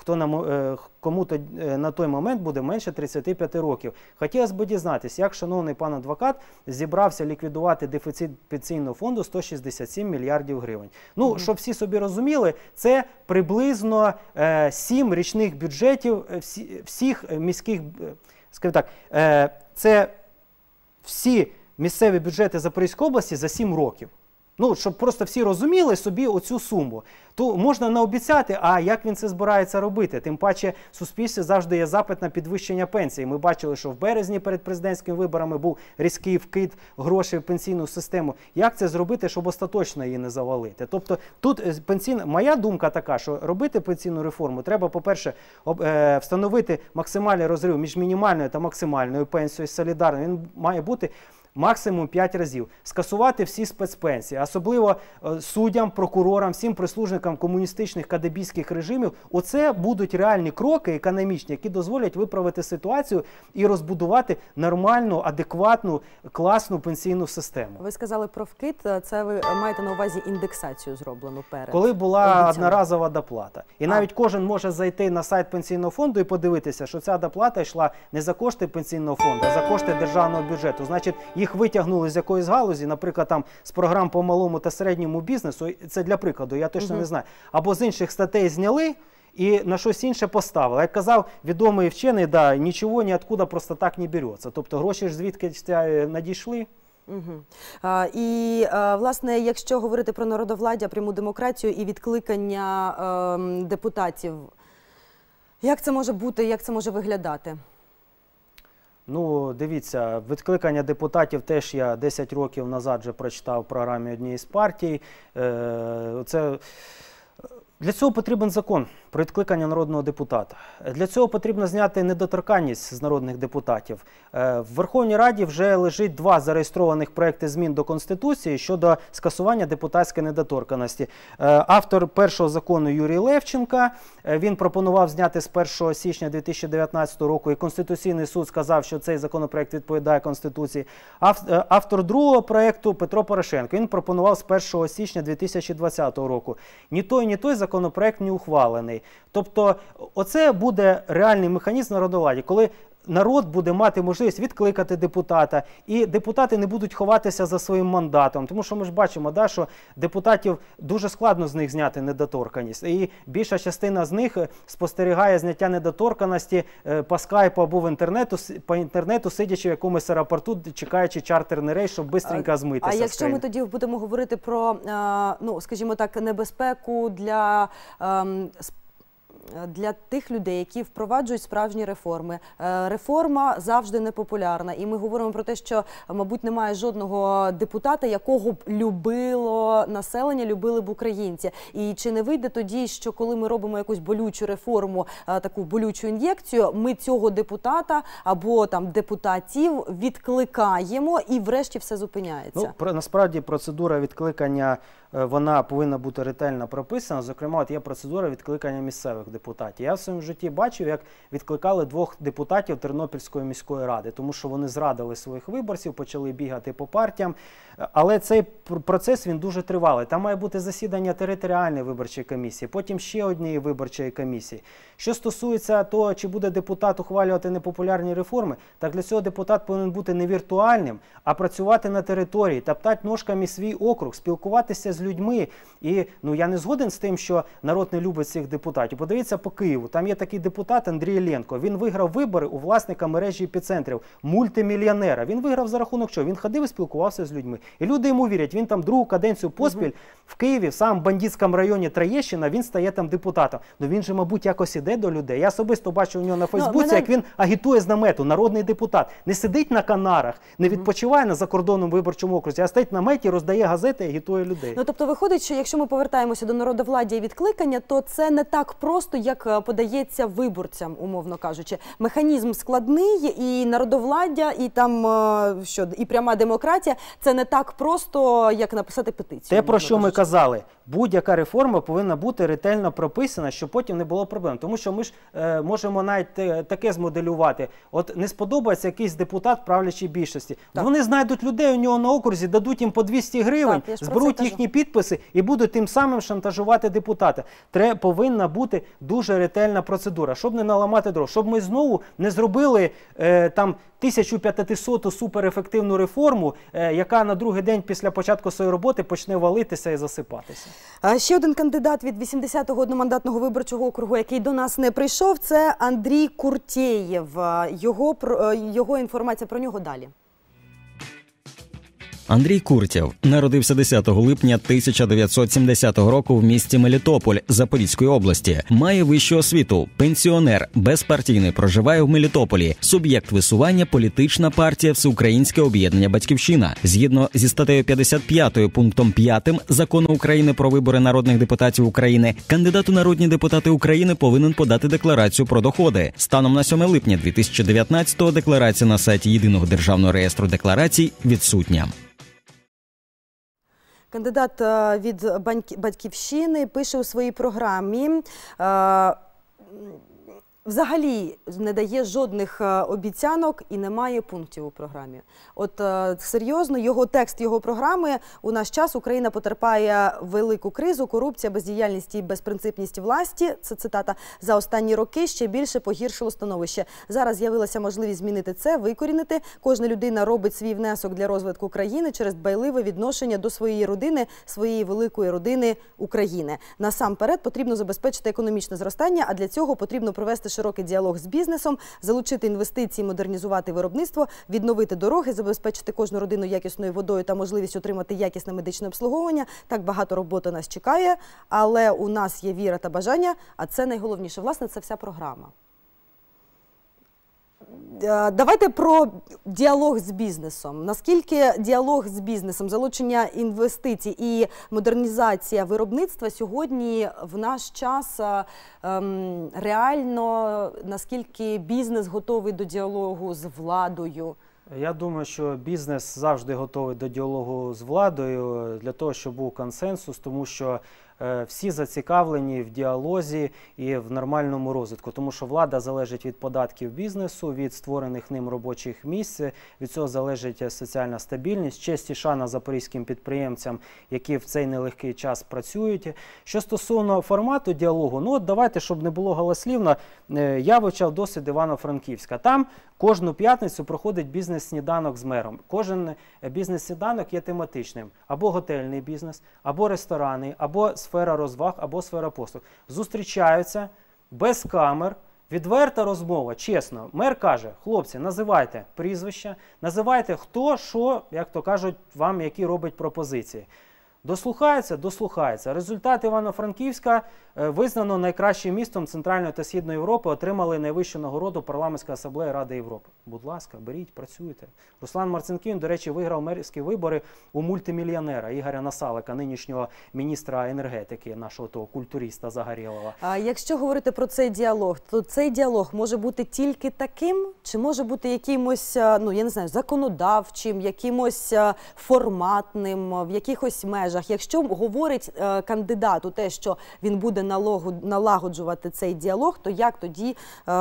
[SPEAKER 5] кому на той момент буде менше 35 років. Хотілося б дізнатися, як шановний пан адвокат зібрався ліквідувати дефіцит пенсійного фонду 167 мільярдів гривень. Ну, щоб всі собі розуміли, це приблизно 7 річних бюджетів всіх міських, скажімо так, це всі місцеві бюджети Запорізької області за 7 років. Ну, щоб просто всі розуміли собі оцю суму. То можна наобіцяти, а як він це збирається робити? Тим паче в суспільстві завжди є запит на підвищення пенсії. Ми бачили, що в березні перед президентськими виборами був різкий вкид грошей в пенсійну систему. Як це зробити, щоб остаточно її не завалити? Тобто тут моя думка така, що робити пенсійну реформу треба, по-перше, встановити максимальний розрив між мінімальною та максимальною пенсією солідарною. Він має бути максимум 5 разів. Скасувати всі спецпенсії, особливо суддям, прокурорам, всім прислужникам комуністичних кадебійських режимів. Оце будуть реальні кроки економічні, які дозволять виправити ситуацію і розбудувати нормальну, адекватну, класну пенсійну систему.
[SPEAKER 1] Ви сказали про вкид, це ви маєте на увазі індексацію зроблену перед?
[SPEAKER 5] Коли була одноразова доплата. І навіть кожен може зайти на сайт пенсійного фонду і подивитися, що ця доплата йшла не за кошти пенсійного фонду, а за кошти державного бюджету. Значить, їх витягнули з якоїсь галузі, наприклад, там з програм по малому та середньому бізнесу, це для прикладу, я точно не знаю, або з інших статей зняли і на щось інше поставили. Як казав відомий вчений, да, нічого ніоткуда просто так не береться. Тобто гроші ж звідки надійшли.
[SPEAKER 1] І, власне, якщо говорити про народовладдя, пряму демократію і відкликання депутатів, як це може бути, як це може виглядати?
[SPEAKER 5] Ну, дивіться, відкликання депутатів теж я 10 років назад вже прочитав в програмі однієї з партій. Для цього потрібен закон про відкликання народного депутата. Для цього потрібно зняти недоторканність з народних депутатів. В Верховній Раді вже лежить 2 зареєстрованих проекти змін до Конституції щодо скасування депутатської недоторканності. Автор першого закону Юрій Левченко, він пропонував зняти з 1 січня 2019 року, і Конституційний суд сказав, що цей законопроект відповідає Конституції. Автор другого проекту Петро Порошенко, він пропонував з 1 січня 2020 року. Ні той законопроект не ухвалений. Тобто, оце буде реальний механізм народовладдя, коли народ буде мати можливість відкликати депутата, і депутати не будуть ховатися за своїм мандатом. Тому що ми ж бачимо, да, що депутатів дуже складно з них зняти недоторканність. І більша частина з них спостерігає зняття недоторканності по скайпу або по інтернету, сидячи в якомусь аеропорту, чекаючи чартерний рейс, щоб швидко змитися.
[SPEAKER 1] А якщо ми тоді будемо говорити про, ну, скажімо так, небезпеку для тих людей, які впроваджують справжні реформи. Реформа завжди непопулярна. І ми говоримо про те, що, мабуть, немає жодного депутата, якого б любило населення, любили б українці. І чи не вийде тоді, що коли ми робимо якусь болючу реформу, таку болючу ін'єкцію, ми цього депутата або там депутатів відкликаємо і врешті все зупиняється?
[SPEAKER 5] Ну, насправді процедура відкликання, вона повинна бути ретельно прописана. Зокрема, от є процедура відкликання місцевих депутатів. Я в своєму житті бачив, як відкликали 2 депутатів Тернопільської міської ради, тому що вони зрадили своїх виборців, почали бігати по партіям. Але цей процес, він дуже тривалий. Там має бути засідання територіальної виборчої комісії, потім ще однієї виборчої комісії. Що стосується того, чи буде депутат ухвалювати непопулярні реформи, так для цього депутат повинен бути не віртуальним, а працювати на території, топтати ножками свій округ, спілкуватися з людьми. І я не згоден з тим, що народ не любить цих депутатів. Подивіться по Києву. Там є такий депутат Андрій Іллєнко. Він виграв вибори у власника мережі епіцентрів, мультимільйонера. Він виграв за рахунок чого? Він ходив і спілкувався з людьми. І люди йому вірять. Він там другу каденцію поспіль в Києві, в самому бандитському районі Троєщина, він стає там депутатом. Ну він же, мабуть, якось іде до людей. Я особисто бачу у нього на Фейсбуці, як він агітує з намету, народний депутат. Не сидить на Канарах, не відпочиває на закордонному виборчому окрузі, а стоїть на наметі, роздає газети і агітує людей.
[SPEAKER 1] тобто виходить, що якщо ми повертаємося до народовладдя і відкликання, то це не так просто, як подається виборцям, умовно кажучи. Механізм складний, і народовладдя, і там і пряма демократія – це не так просто, як написати петицію.
[SPEAKER 5] Те, про що ми казали, будь-яка реформа повинна бути ретельно прописана, щоб потім не було проблем. Тому що ми ж можемо навіть таке змоделювати. От не сподобається якийсь депутат правлячій більшості.
[SPEAKER 1] Так.
[SPEAKER 5] Вони знайдуть людей у нього на окрузі, дадуть їм по 200 гривень,
[SPEAKER 1] Так,
[SPEAKER 5] зберуть їхні підписи і будуть тим самим шантажувати депутата. Повинна бути дуже ретельна процедура, щоб не наламати дров, щоб ми знову не зробили там 1500-ту суперефективну реформу, яка на другий день після початку своєї роботи почне валитися і засипатися.
[SPEAKER 1] Ще один кандидат від 80-го одномандатного виборчого округу, який до нас не прийшов, це Андрій Куртєєв. Його інформація про нього далі.
[SPEAKER 4] Андрій Куртєв народився 10 липня 1970 року в місті Мелітополь Запорізької області. Має вищу освіту, пенсіонер, безпартійний, проживає в Мелітополі. Суб'єкт висування – політична партія Всеукраїнське об'єднання «Батьківщина». Згідно зі статтею 55 пунктом 5 Закону України про вибори народних депутатів України, кандидат у народні депутати України повинен подати декларацію про доходи. Станом на 7 липня 2019-го декларація на сайті Єдиного державного реєстру декларацій відсутня.
[SPEAKER 1] Кандидат від «Батьківщини» пише у своїй програмі, взагалі не дає жодних обіцянок і немає пунктів у програмі. От серйозно, текст його програми: у наш час Україна потерпає велику кризу, корупція, бездіяльність і безпринципність власті, це цитата, за останні роки ще більше погіршило становище. Зараз з'явилася можливість змінити це, викорінити. Кожна людина робить свій внесок для розвитку країни через дбайливе відношення до своєї родини, своєї великої родини України. Насамперед потрібно забезпечити економічне зростання, а для цього потрібно провести широкий діалог з бізнесом, залучити інвестиції, модернізувати виробництво, відновити дороги, забезпечити кожну родину якісною водою та можливість отримати якісне медичне обслуговування. Так багато роботи нас чекає, але у нас є віра та бажання, а це найголовніше. Власне, це вся програма. Давайте про діалог з бізнесом. Наскільки діалог з бізнесом, залучення інвестицій і модернізація виробництва сьогодні в наш час реально, наскільки бізнес готовий до діалогу з владою?
[SPEAKER 5] Я думаю, що бізнес завжди готовий до діалогу з владою для того, щоб був консенсус, тому що всі зацікавлені в діалозі і в нормальному розвитку, тому що влада залежить від податків бізнесу, від створених ним робочих місць, від цього залежить соціальна стабільність, честь і шана запорізьким підприємцям, які в цей нелегкий час працюють. Що стосовно формату діалогу, ну от давайте, щоб не було голослівно, я вивчав досвід Івано-Франківська. Там кожну п'ятницю проходить бізнес-сніданок з мером. Кожен бізнес-сніданок є тематичним. Або готельний бізнес, або ресторани, або сфера розваг, або сфера послуг. Зустрічаються без камер, відверта розмова, чесно. Мер каже: хлопці, називайте прізвища, називайте хто, що, як то кажуть, вам які робить пропозиції. Дослухаються? Дослухаються. Результат Івано-Франківська визнано найкращим містом Центральної та Східної Європи, отримали найвищу нагороду Парламентської асамблеї Ради Європи. Будь ласка, беріть, працюйте. Руслан Марцинкевич, до речі, виграв мерські вибори у мультимільйонера Ігоря Насалика, нинішнього міністра енергетики, нашого того культуриста Загорєлова.
[SPEAKER 1] А якщо говорити про цей діалог, то цей діалог може бути тільки таким, чи може бути якимось, ну я не знаю, законодавчим, якимось форматним, в якихось межах? Якщо говорить кандидат у те, що він буде налагоджувати цей діалог, то як тоді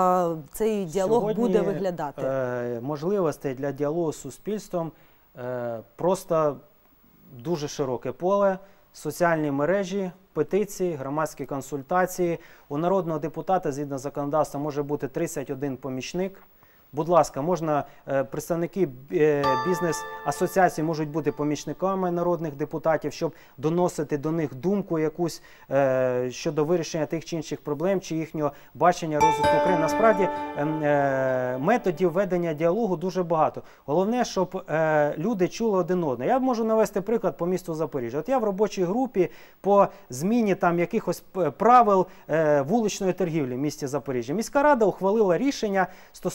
[SPEAKER 1] цей діалог
[SPEAKER 5] Сьогодні
[SPEAKER 1] буде виглядати?
[SPEAKER 5] Можливостей для діалогу з суспільством просто дуже широке поле, соціальні мережі, петиції, громадські консультації. У народного депутата, згідно законодавства, може бути 31 помічник. Будь ласка, можна, представники бізнес-асоціацій можуть бути помічниками народних депутатів, щоб доносити до них думку якусь щодо вирішення тих чи інших проблем, чи їхнього бачення розвитку України. Насправді, методів ведення діалогу дуже багато. Головне, щоб люди чули один одного. Я можу навести приклад по місту Запоріжжя. От я в робочій групі по зміні там якихось правил вуличної торгівлі в місті Запоріжжя. Міська рада ухвалила рішення стосовно там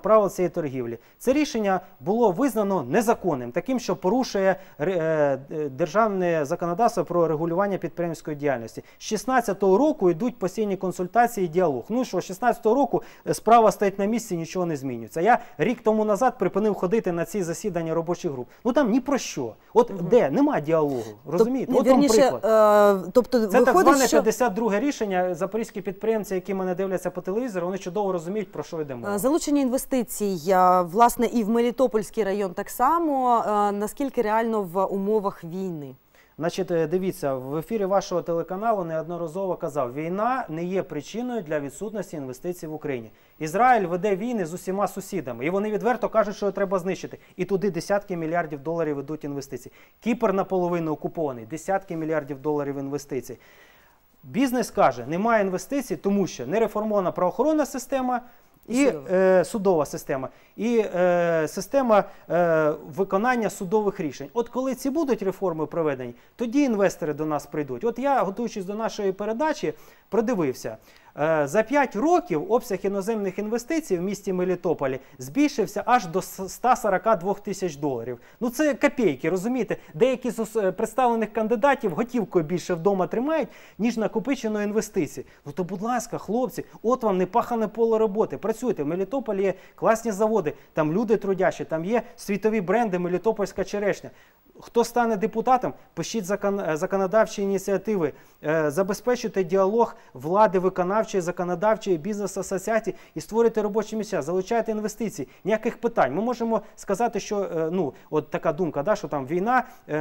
[SPEAKER 5] правил цієї торгівлі. Це рішення було визнано незаконним, таким, що порушує державне законодавство про регулювання підприємницької діяльності. З 2016 року йдуть постійні консультації і діалог. Ну що, з 2016 року справа стоїть на місці, нічого не змінюється. Я рік тому назад припинив ходити на ці засідання робочих груп. Ну там ні про що. От де? Нема діалогу. Розумієте? От вам приклад. Це так зване 52-ге рішення. Запорізькі підприємці, які мене дивляться по телевізору, вони чудово розуміють, про що йде мова.
[SPEAKER 1] Залучення інвестицій, власне, і в Мелітопольський район так само. Наскільки реально в умовах війни?
[SPEAKER 5] Значить, дивіться, в ефірі вашого телеканалу неодноразово казав, війна не є причиною для відсутності інвестицій в Україні. Ізраїль веде війни з усіма сусідами, і вони відверто кажуть, що його треба знищити. І туди десятки мільярдів доларів ведуть інвестицій. Кіпр наполовину окупований, десятки мільярдів доларів інвестицій. Бізнес каже, немає інвестицій, тому що не реформована правоохоронна система, і судова система, і система виконання судових рішень. От коли ці будуть реформи проведені, тоді інвестори до нас прийдуть. От я, готуючись до нашої передачі, продивився. За 5 років обсяг іноземних інвестицій в місті Мелітополі збільшився аж до 142 тисяч доларів. Ну це копійки, розумієте? Деякі з представлених кандидатів готівкою більше вдома тримають, ніж накопичено інвестицій. Ну то, будь ласка, хлопці, от вам непахане поле роботи. Працюйте, в Мелітополі є класні заводи, там люди трудящі, там є світові бренди «Мелітопольська черешня». Хто стане депутатом, пишіть законодавчі ініціативи, забезпечуйте діалог влади виконавчої, законодавчої, бізнес-асоціації і створюйте робочі місця, залучайте інвестиції. Ніяких питань. Ми можемо сказати, що, ну, от така думка, да, що там війна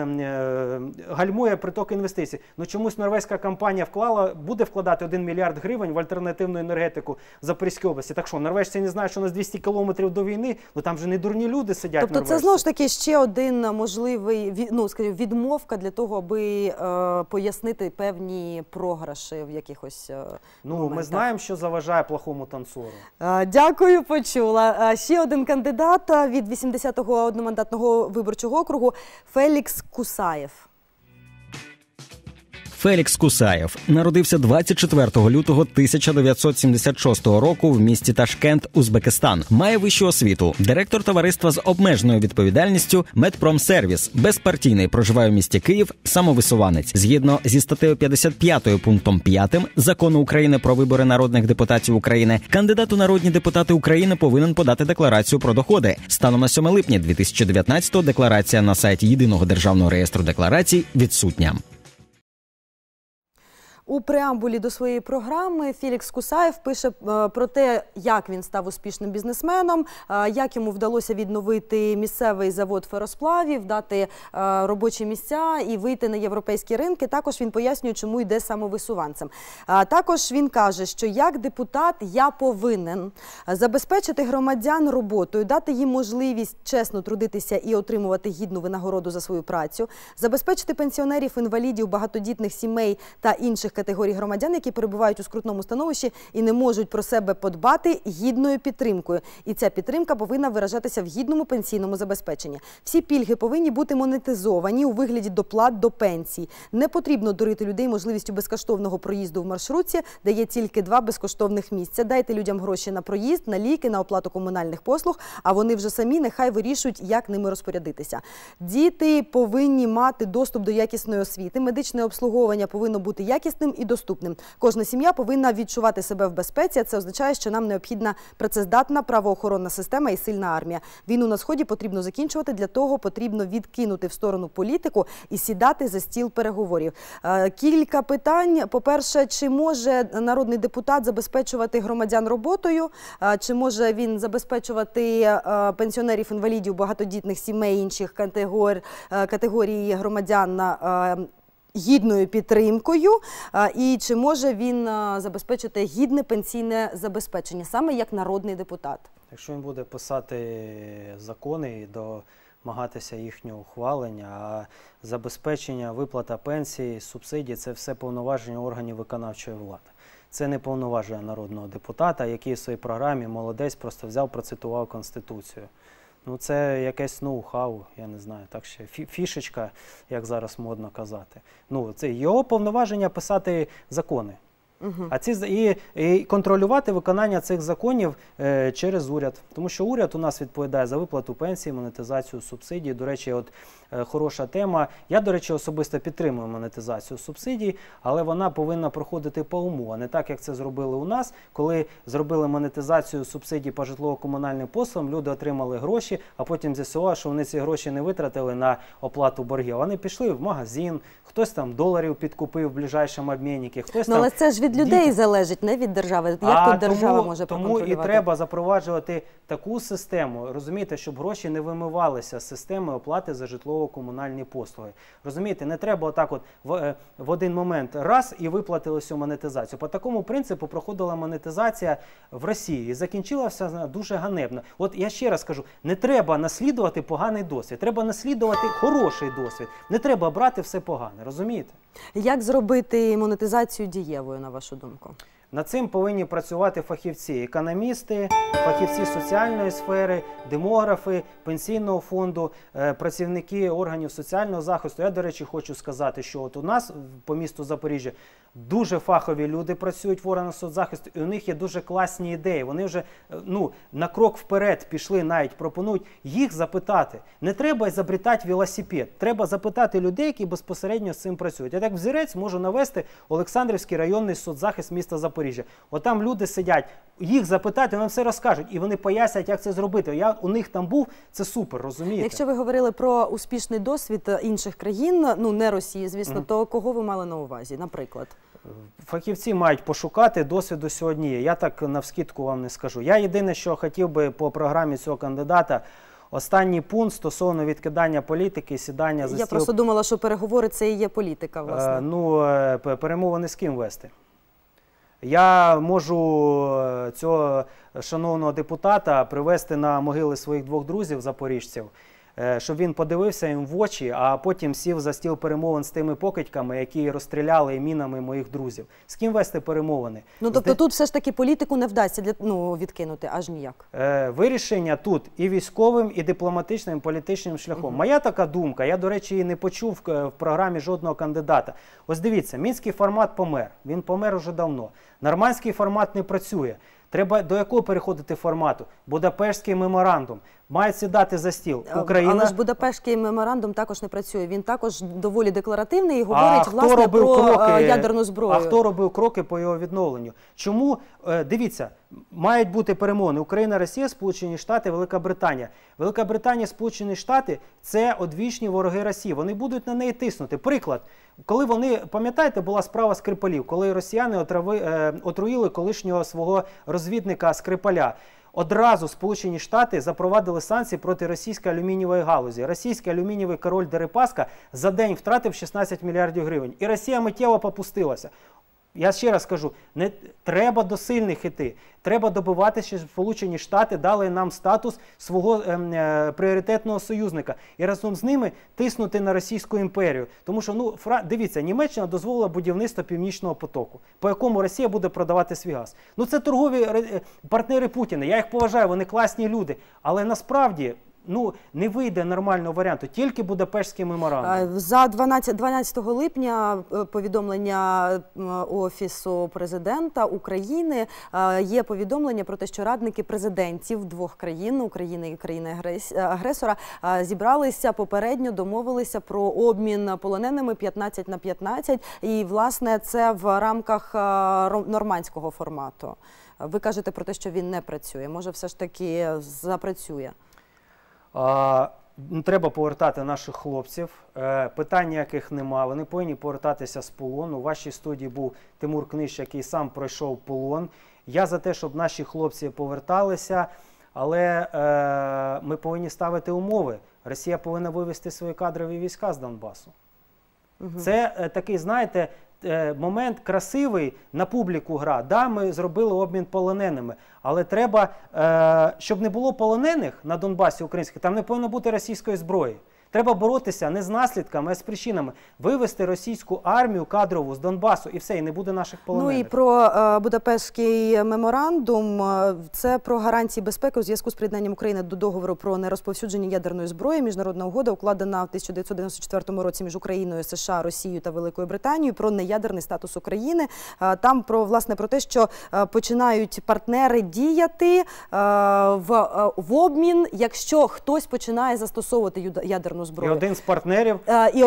[SPEAKER 5] гальмує приток інвестицій. Ну чомусь норвезька компанія буде вкладати 1 мільярд гривень в альтернативну енергетику в Запорізькій області. Так що, норвежці не знають, що у нас 200 кілометрів до війни, ну там же не дурні люди сидять.
[SPEAKER 1] Тобто
[SPEAKER 5] норвежці.
[SPEAKER 1] Це знову ж таки ще один можливий, ну, скажімо, відмовка для того, аби пояснити певні програші в якихось моментах.
[SPEAKER 5] Ми знаємо, що заважає плохому танцору.
[SPEAKER 1] Дякую, почула. Ще один кандидат від 80-го одномандатного виборчого округу – Фелікс Кусаєв.
[SPEAKER 4] Фелікс Кусаєв народився 24 лютого 1976 року в місті Ташкент, Узбекистан. Має вищу освіту. Директор товариства з обмеженою відповідальністю «Медпромсервіс». Безпартійний, проживає в місті Київ, самовисуванець. Згідно зі статтею 55 пунктом 5 Закону України про вибори народних депутатів України, кандидат у народні депутати України повинен подати декларацію про доходи. Станом на 7 липня 2019-го декларація на сайті Єдиного державного реєстру декларацій відсутня.
[SPEAKER 1] У преамбулі до своєї програми Фелікс Кусаєв пише про те, як він став успішним бізнесменом, як йому вдалося відновити місцевий завод феросплавів, дати робочі місця і вийти на європейські ринки. Також він пояснює, чому йде самовисуванцем. Також він каже, що як депутат я повинен забезпечити громадян роботою, дати їм можливість чесно трудитися і отримувати гідну винагороду за свою працю, забезпечити пенсіонерів, інвалідів, багатодітних сімей та інших категорій громадян, які перебувають у скрутному становищі і не можуть про себе подбати, гідною підтримкою. І ця підтримка повинна виражатися в гідному пенсійному забезпеченні. Всі пільги повинні бути монетизовані у вигляді доплат до пенсій. Не потрібно дурити людей можливістю безкоштовного проїзду в маршрутці, де є тільки 2 безкоштовних місця. Дайте людям гроші на проїзд, на ліки, на оплату комунальних послуг, а вони вже самі нехай вирішують, як ними розпорядитися. Діти повинні мати доступ до якісної освіти, медичне обслуговування повинно бути якісним і доступним. Кожна сім'я повинна відчувати себе в безпеці, а це означає, що нам необхідна працездатна правоохоронна система і сильна армія. Війну на Сході потрібно закінчувати, для того потрібно відкинути в сторону політику і сідати за стіл переговорів. Кілька питань. По-перше, чи може народний депутат забезпечувати громадян роботою? Чи може він забезпечувати пенсіонерів, інвалідів, багатодітних сімей, інших категорій громадян гідною підтримкою, і чи може він забезпечити гідне пенсійне забезпечення, саме як народний депутат?
[SPEAKER 5] Якщо він буде писати закони і домагатися їхнього ухвалення, а забезпечення, виплата пенсії, субсидій – це все повноваження органів виконавчої влади. Це не повноваження народного депутата, який в своїй програмі молодець просто взяв, процитував Конституцію. Ну, це якесь ноу-хау, я не знаю, так ще фішечка, як зараз модно казати. Ну, це його повноваження писати закони. А і контролювати виконання цих законів через уряд. Тому що уряд у нас відповідає за виплату пенсії, монетизацію субсидій. До речі, от хороша тема. Я, до речі, особисто підтримую монетизацію субсидій, але вона повинна проходити по уму, а не так, як це зробили у нас, коли зробили монетизацію субсидій по житлово-комунальним послугам, люди отримали гроші, а потім з'ясували, що вони ці гроші не витратили на оплату боргів. Вони пішли в магазин, хтось там доларів підкупив в ближайшому обміннику, хтось там...
[SPEAKER 1] Але це ж від людей залежить, не від держави. Як тут держава може проконтролювати?
[SPEAKER 5] Тому і треба запроваджувати таку систему, розумієте, щоб гроші не вимивалися з системи оплати за житлово-комунальні послуги. Розумієте, не треба отак от в один момент раз і виплатили всю монетизацію. По такому принципу проходила монетизація в Росії і закінчилася дуже ганебно. От я ще раз кажу, не треба наслідувати поганий досвід, треба наслідувати хороший досвід. Не треба брати все погане, розумієте?
[SPEAKER 1] Як зробити монетизацію дієвою, на вашу думку?
[SPEAKER 5] Над цим повинні працювати фахівці, економісти, фахівці соціальної сфери, демографи, пенсійного фонду, працівники органів соціального захисту. Я, до речі, хочу сказати, що от у нас по місту Запоріжжя дуже фахові люди працюють в органах соцзахисту, і у них є дуже класні ідеї. Вони вже на крок вперед пішли, навіть пропонують їх запитати. Не треба ізобретати велосипед, треба запитати людей, які безпосередньо з цим працюють. Я так взірець можу навести Олександрівський районний соцзахист міста Запоріжжя. От там люди сидять, їх запитати, вони все розкажуть, і вони пояснять, як це зробити. Я у них там був, це супер, розумієте?
[SPEAKER 1] Якщо ви говорили про успішний досвід інших країн, не Росії, звісно, то кого ви мали на увазі, наприклад?
[SPEAKER 5] Фахівці мають пошукати, досвіду сьогодні є. Я так навскидку вам не скажу. Я єдине, що хотів би по програмі цього кандидата, останній пункт стосовно відкидання політики, сідання за стіл.
[SPEAKER 1] Я просто думала, що переговори – це і є політика, власне.
[SPEAKER 5] Перемовини з ким вести? Я можу цього шановного депутата привести на могили своїх двох друзів, запоріжців, щоб він подивився їм в очі, а потім сів за стіл перемовин з тими покидьками, які розстріляли мінами моїх друзів. З ким вести перемовини?
[SPEAKER 1] Тобто тут все ж таки політику не вдасться відкинути, аж ніяк?
[SPEAKER 5] Вирішення тут і військовим, і дипломатичним, і політичним шляхом. Моя така думка, я, до речі, її не почув в програмі жодного кандидата. Ось дивіться, мінський формат помер. Він помер уже давно. Нормандський формат не працює. Треба до якого переходити формату? Будапештський меморандум. Мають сідати за стіл. Україна... Але
[SPEAKER 1] ж Будапештський меморандум також не працює. Він також доволі декларативний і говорить, власне, про ядерну зброю.
[SPEAKER 5] А хто робив кроки по його відновленню? Чому? Дивіться, мають бути перемовини. Україна, Росія, Сполучені Штати, Велика Британія. Велика Британія, Сполучені Штати – це одвічні вороги Росії. Вони будуть на неї тиснути. Приклад. Коли вони, пам'ятаєте, була справа Скрипалів, коли росіяни отруїли колишнього свого розвідника Скрипаля. Одразу Сполучені Штати запровадили санкції проти російської алюмінієвої галузі. Російський алюмінієвий король Дерипаска за день втратив 16 мільярдів гривень. І Росія миттєво попустилася. Я ще раз кажу, не треба до сильних іти. Треба добиватися, щоб Сполучені Штати дали нам статус свого пріоритетного союзника. І разом з ними тиснути на Російську імперію. Тому що, дивіться, Німеччина дозволила будівництво Північного потоку, по якому Росія буде продавати свій газ. Це торгові партнери Путіна. Я їх поважаю, вони класні люди. Але насправді... не вийде нормального варіанту, тільки Будапештський меморандум.
[SPEAKER 1] За 12 липня повідомлення Офісу президента України є повідомлення про те, що радники президентів двох країн, України і країни-агресора, зібралися попередньо, домовилися про обмін полоненими 15/15. І, власне, це в рамках нормандського формату. Ви кажете про те, що він не працює. Може, все ж таки запрацює?
[SPEAKER 5] Треба повертати наших хлопців, питань ніяких нема, вони повинні повертатися з полону. У вашій студії був Тимур Книж, який сам пройшов полон. Я за те, щоб наші хлопці поверталися, але ми повинні ставити умови. Росія повинна вивести свої кадрові війська з Донбасу. Це такий, знаєте, момент красивий, на публіку гра. Да, ми зробили обмін полоненими, але треба, щоб не було полонених на Донбасі українських, там не повинно бути російської зброї. Треба боротися не з наслідками, а з причинами. Вивести російську армію кадрову з Донбасу і все, і не буде наших полонених.
[SPEAKER 1] Ну і про Будапештський меморандум. Це про гарантії безпеки у зв'язку з приєднанням України до договору про нерозповсюдження ядерної зброї. Міжнародна угода укладена в 1994 році між Україною, США, Росією та Великою Британією про неядерний статус України. Там власне про те, що починають партнери діяти в обмін, якщо хтось починає застосовувати ядерну зброю.
[SPEAKER 5] І один з партнерів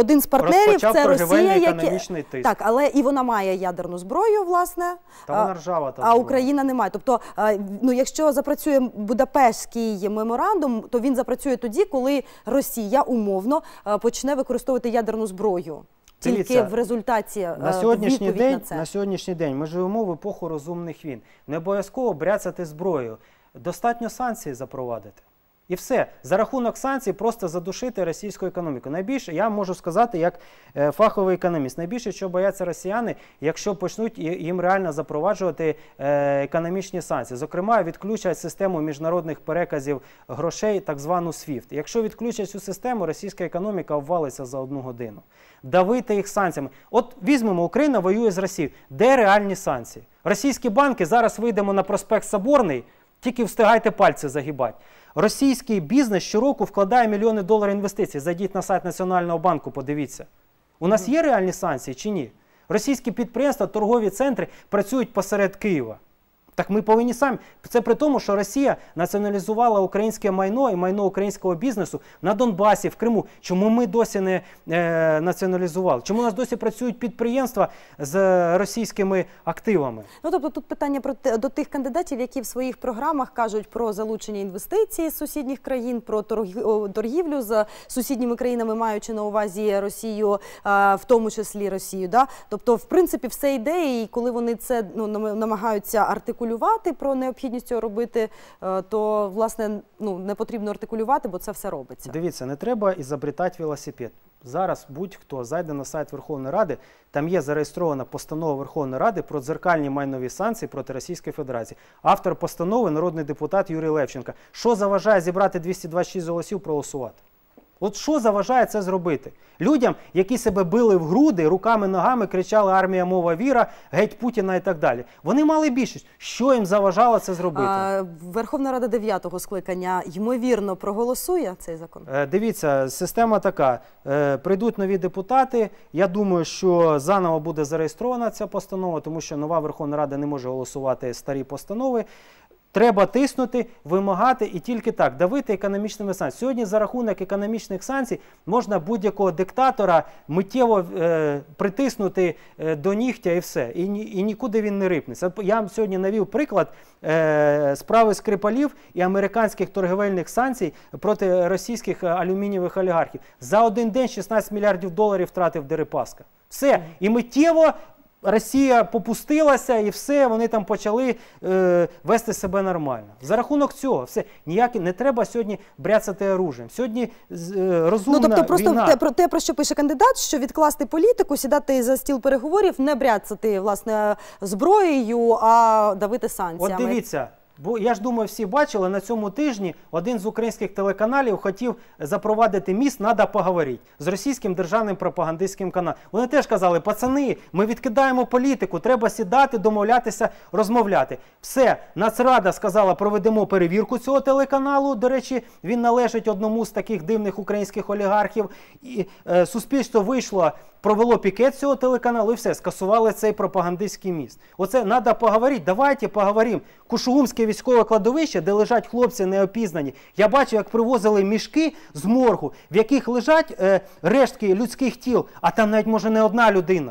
[SPEAKER 1] це Росія,
[SPEAKER 5] економічний тиск.
[SPEAKER 1] Так, але і вона має ядерну зброю, власне,
[SPEAKER 5] та вона ржава, та
[SPEAKER 1] а Україна не має. Тобто, ну, якщо запрацює Будапештський меморандум, то він запрацює тоді, коли Росія умовно почне використовувати ядерну зброю. Тільки в результаті
[SPEAKER 5] на сьогоднішній день ми живемо в епоху розумних війн. Не обов'язково бряцати зброєю. Достатньо санкцій запровадити. І все. За рахунок санкцій просто задушити російську економіку. Найбільше, я можу сказати, як фаховий економіст, найбільше, що бояться росіяни, якщо почнуть їм реально запроваджувати економічні санкції. Зокрема, відключать систему міжнародних переказів грошей, так звану SWIFT. Якщо відключать цю систему, російська економіка обвалиться за 1 годину. Давити їх санкціями. От візьмемо, Україна воює з Росією. Де реальні санкції? Російські банки, зараз вийдемо на проспект Соборний, тільки встигайте пальці загибати. Російський бізнес щороку вкладає мільйони доларів інвестицій. Зайдіть на сайт Національного банку, подивіться. У нас є реальні санкції чи ні? Російські підприємства, торгові центри працюють посеред Києва. Так ми повинні самі. Це при тому, що Росія націоналізувала українське майно і майно українського бізнесу на Донбасі, в Криму. Чому ми досі не націоналізували? Чому у нас досі працюють підприємства з російськими активами?
[SPEAKER 1] Ну, тобто тут питання до тих кандидатів, які в своїх програмах кажуть про залучення інвестицій з сусідніх країн, про торгівлю з сусідніми країнами, маючи на увазі Росію, в тому числі Росію. Да? Тобто, в принципі, все йде, і коли вони це намагаються артикулювати про необхідність цього робити, то, власне, не потрібно артикулювати, бо це все робиться.
[SPEAKER 5] Дивіться, не треба ізобретати велосипед. Зараз будь-хто зайде на сайт Верховної Ради, там є зареєстрована постанова Верховної Ради про дзеркальні майнові санкції проти Російської Федерації. Автор постанови – народний депутат Юрій Левченко. Що заважає зібрати 226 голосів, проголосувати? От що заважає це зробити? Людям, які себе били в груди, руками-ногами кричали «Армія, мова, віра», «Геть Путіна» і так далі. Вони мали більшість. Що їм заважало це зробити?
[SPEAKER 1] Верховна Рада 9-го скликання, ймовірно, проголосує цей закон?
[SPEAKER 5] Дивіться, система така. Прийдуть нові депутати. Я думаю, що заново буде зареєстрована ця постанова, тому що нова Верховна Рада не може голосувати старі постанови. Треба тиснути, вимагати і тільки так, давити економічними санкціями. Сьогодні за рахунок економічних санкцій можна будь-якого диктатора миттєво притиснути до нігтя і все. І нікуди він не рипнеться. Я вам сьогодні навів приклад справи Скрипалів і американських торгівельних санкцій проти російських алюмінієвих олігархів. За один день 16 мільярдів доларів втратив Дерипаска. Все. І миттєво Росія попустилася і все, вони там почали вести себе нормально. За рахунок цього, все, не треба сьогодні бряцати оружием. Сьогодні розумна
[SPEAKER 1] тобто просто
[SPEAKER 5] війна.
[SPEAKER 1] те, про що пише кандидат, що відкласти політику, сідати за стіл переговорів, не бряцати, власне, зброєю, а давити санкціями.
[SPEAKER 5] От дивіться. Бо я ж думаю, всі бачили, на цьому тижні один з українських телеканалів хотів запровадити міст «Надо поговорити» з російським державним пропагандистським каналом. Вони теж казали, пацани, ми відкидаємо політику, треба сідати, домовлятися, розмовляти. Все, Нацрада сказала, проведемо перевірку цього телеканалу, до речі, він належить одному з таких дивних українських олігархів. І суспільство вийшло, провело пікет цього телеканалу і все, скасували цей пропагандистський міст. Оце «надо поговорити», давайте поговоримо. Кушугумське військове кладовище, де лежать хлопці неопізнані. Я бачу, як привозили мішки з моргу, в яких лежать рештки людських тіл, а там навіть може не одна людина.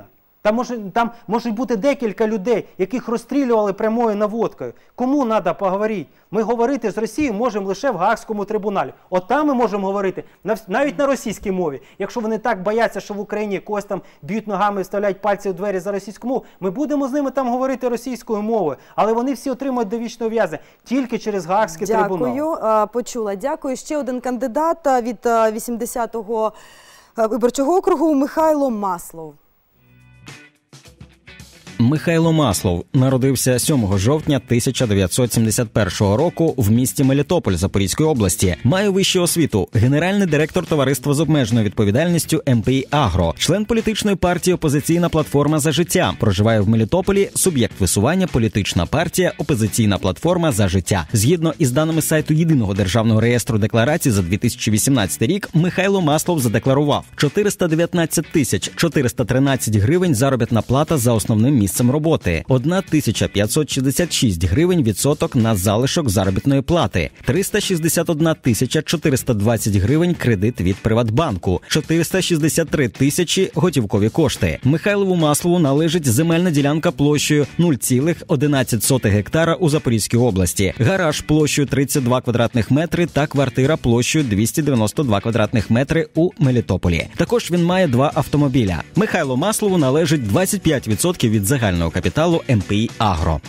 [SPEAKER 5] Там можуть бути декілька людей, яких розстрілювали прямою наводкою. Кому треба поговорити? Ми говорити з Росією можемо лише в Гаазькому трибуналі. От там ми можемо говорити навіть на російській мові. Якщо вони так бояться, що в Україні когось там б'ють ногами і вставляють пальці в двері за російську мову, ми будемо з ними там говорити російською мовою. Але вони всі отримують довічне ув'язнення тільки через Гаазький трибунал.
[SPEAKER 1] Дякую, почула. Дякую. Ще один кандидат від 80-го виборчого округу Михайло Маслов.
[SPEAKER 4] Михайло Маслов народився 7 жовтня 1971 року в місті Мелітополь Запорізької області. Має вищу освіту, генеральний директор товариства з обмеженою відповідальністю МПІ Агро, член політичної партії «Опозиційна платформа за життя». Проживає в Мелітополі, суб'єкт висування політична партія «Опозиційна платформа за життя». Згідно із даними сайту Єдиного державного реєстру декларацій за 2018 рік, Михайло Маслов задекларував 419 413 гривень заробітна плата за основним місцем роботи, 1566 гривень відсоток на залишок заробітної плати, 361 420 гривень кредит від Приватбанку, 463 тисячі готівкові кошти. Михайлову Маслову належить земельна ділянка площею 0,11 гектара у Запорізькій області, гараж площею 32 квадратних метри та квартира площею 292 квадратних метри у Мелітополі. Також він має 2 автомобіля. Михайлу Маслову належить 25% від загального капіталу МПІ «Агро».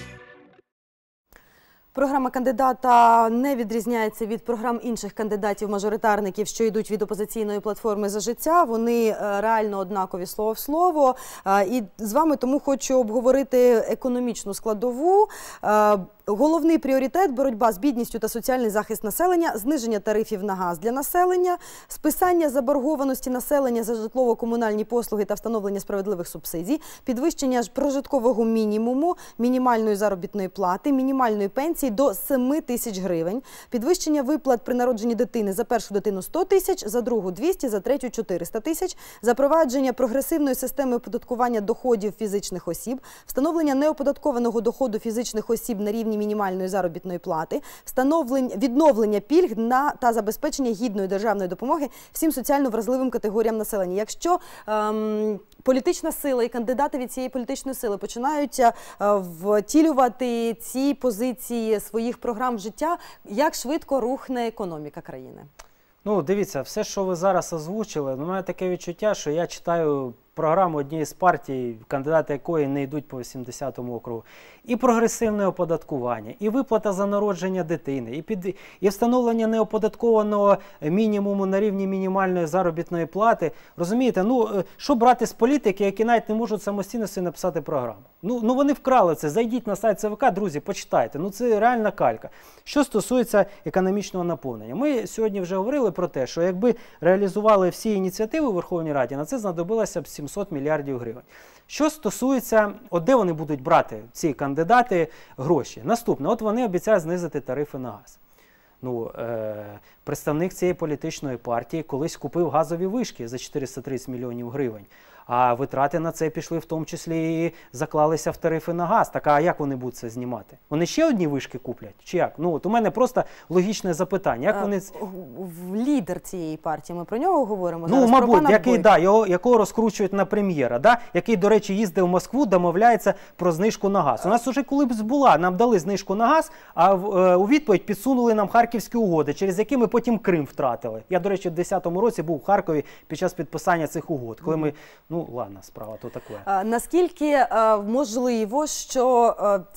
[SPEAKER 1] Програма кандидата не відрізняється від програм інших кандидатів-мажоритарників, що йдуть від опозиційної платформи «За життя». Вони реально однакові слово в слово. І з вами тому хочу обговорити економічну складову. Головний пріоритет – боротьба з бідністю та соціальний захист населення, зниження тарифів на газ для населення, списання заборгованості населення за житлово-комунальні послуги та встановлення справедливих субсидій, підвищення прожиткового мінімуму, мінімальної заробітної плати, мінімальної пенсії до 7 тисяч гривень, підвищення виплат при народженні дитини: за першу дитину 100 тисяч, за другу 200, за третю 400 тисяч, запровадження прогресивної системи оподаткування доходів фізичних осіб, встановлення неоподаткованого доходу фізичних осіб на рівні мінімальної заробітної плати, відновлення пільг та забезпечення гідної державної допомоги всім соціально вразливим категоріям населення. Якщо політична сила і кандидати від цієї політичної сили починають втілювати ці позиції своїх програм в життя, як швидко рухне економіка країни?
[SPEAKER 5] Ну, дивіться, все, що ви зараз озвучили, у мене таке відчуття, що я читаю програму однієї з партій, кандидати якої не йдуть по 80-му округу. І прогресивне оподаткування, і виплата за народження дитини, і встановлення неоподаткованого мінімуму на рівні мінімальної заробітної плати. Розумієте, що брати з політики, які навіть не можуть самостійно собі написати програму? Ну вони вкрали це. Зайдіть на сайт ЦВК, друзі, почитайте. Це реальна калька. Що стосується економічного наповнення. Ми сьогодні вже говорили про те, що якби реалізували всі ініціативи у Верховній Раді, на це знадобилося б 700 мільярдів гривень. Що стосується, де вони будуть брати, ці кандидати, гроші? Наступне, вони обіцяють знизити тарифи на газ. Представник цієї політичної партії колись купив газові вишки за 430 мільйонів гривень. А витрати на це пішли в тому числі і заклалися в тарифи на газ. Так, а як вони будуть це знімати? Вони ще одні вишки куплять? Чи як? У мене просто логічне запитання. Як вони...
[SPEAKER 1] Лідер цієї партії, ми про нього говоримо?
[SPEAKER 5] Мабуть, якого розкручують на прем'єра, який, до речі, їздив в Москву, домовляється про знижку на газ. У нас уже колись була, нам дали знижку на газ, а у відповідь підсунули нам Харківські угоди, через які ми потім Крим втратили. Я, до речі, в 2010 році був в Харкові під час підписання цих угод, коли ми... ладно, справа то таке.
[SPEAKER 1] Наскільки можливо, що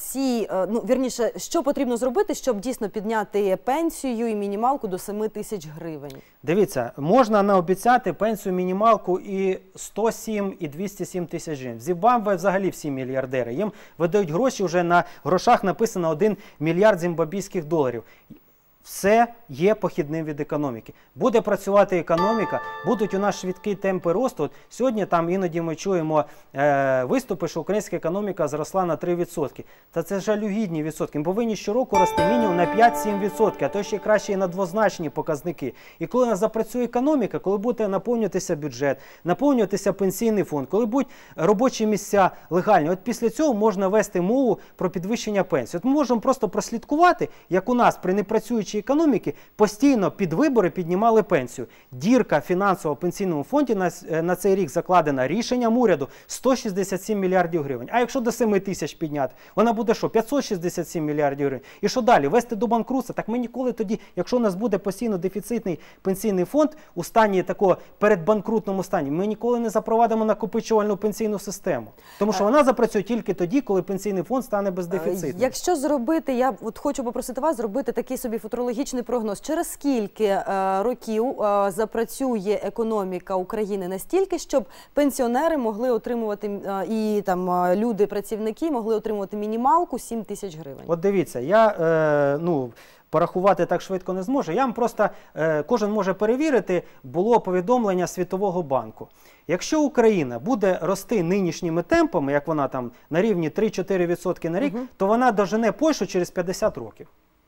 [SPEAKER 1] що потрібно зробити, щоб дійсно підняти пенсію і мінімалку до 7 тисяч гривень?
[SPEAKER 5] Дивіться, можна наобіцяти пенсію, мінімалку і 107, і 207 тисяч гривень. В Зімбабве взагалі всі мільярдери. Їм видають гроші, вже на грошах написано 1 мільярд зімбабвійських доларів. Все є похідним від економіки. Буде працювати економіка, будуть у нас швидкі темпи росту. Сьогодні там іноді ми чуємо виступи, що українська економіка зросла на 3%. Та це жалюгідні відсотки. Ми повинні щороку рости мінімум на 5-7%, а то ще краще і на двозначні показники. І коли у нас запрацює економіка, коли буде наповнюватися бюджет, наповнюватися пенсійний фонд, коли будуть робочі місця легальні, після цього можна вести мову про підвищення пенсії. Ми можемо просто прослідкувати, як у нас при непрацюючій економіки постійно під вибори піднімали пенсію. Дірка фінансово в пенсійному фонді на цей рік закладена рішенням уряду 167 мільярдів гривень. А якщо до 7 тисяч підняти, вона буде що? 567 мільярдів гривень. І що далі? Вести до банкрутства? Так ми ніколи тоді, якщо у нас буде постійно дефіцитний пенсійний фонд у стані такого передбанкрутному стані, ми ніколи не запровадимо накопичувальну пенсійну систему. Тому що вона запрацює тільки тоді, коли пенсійний фонд стане бездефіцитним.
[SPEAKER 1] Якщо зробити, я хочу попросити вас зробити такий собі астрологічний прогноз. Через скільки років запрацює економіка України настільки, щоб пенсіонери могли отримувати, і там люди-працівники могли отримувати мінімалку 7 тисяч гривень?
[SPEAKER 5] От дивіться, я, порахувати так швидко не зможу. Я вам просто, кожен може перевірити, було повідомлення Світового банку. Якщо Україна буде рости нинішніми темпами, як вона там на рівні 3-4% на рік, то вона дожене Польщу через 50 років.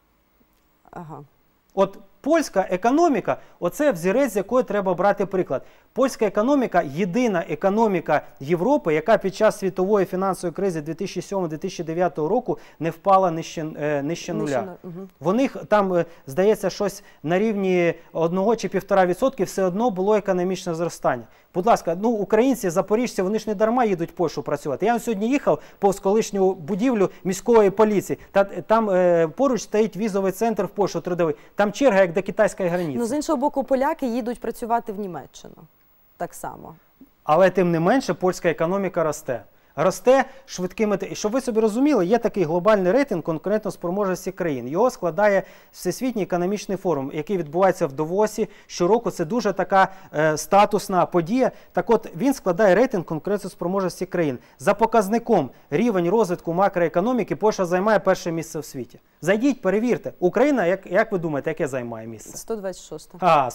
[SPEAKER 1] Ага.
[SPEAKER 5] От польська економіка, оце взірець, з якої треба брати приклад. Польська економіка – єдина економіка Європи, яка під час світової фінансової кризи 2007-2009 року не впала нижче нуля. В них там, здається, щось на рівні 1 чи 1,5% все одно було економічне зростання. Будь ласка, українці, запоріжці, вони ж не дарма їдуть в Польщу працювати. Я сьогодні їхав повз колишню будівлю міської поліції. Там поруч стоїть візовий центр в Польщу трудовий. Там черга, як до китайської границі.
[SPEAKER 1] З іншого боку, поляки їдуть працювати в Німеччину. Так само.
[SPEAKER 5] Але тим не менше польська економіка росте. Росте швидкими... Щоб ви собі розуміли, є такий глобальний рейтинг конкурентоспроможності країн. Його складає Всесвітній економічний форум, який відбувається в Давосі щороку. Це дуже така статусна подія. Так от, він складає рейтинг конкурентоспроможності країн. За показником рівень розвитку макроекономіки Польща займає перше місце в світі. Зайдіть, перевірте. Україна, як ви думаєте, яке займає місце?
[SPEAKER 1] 126.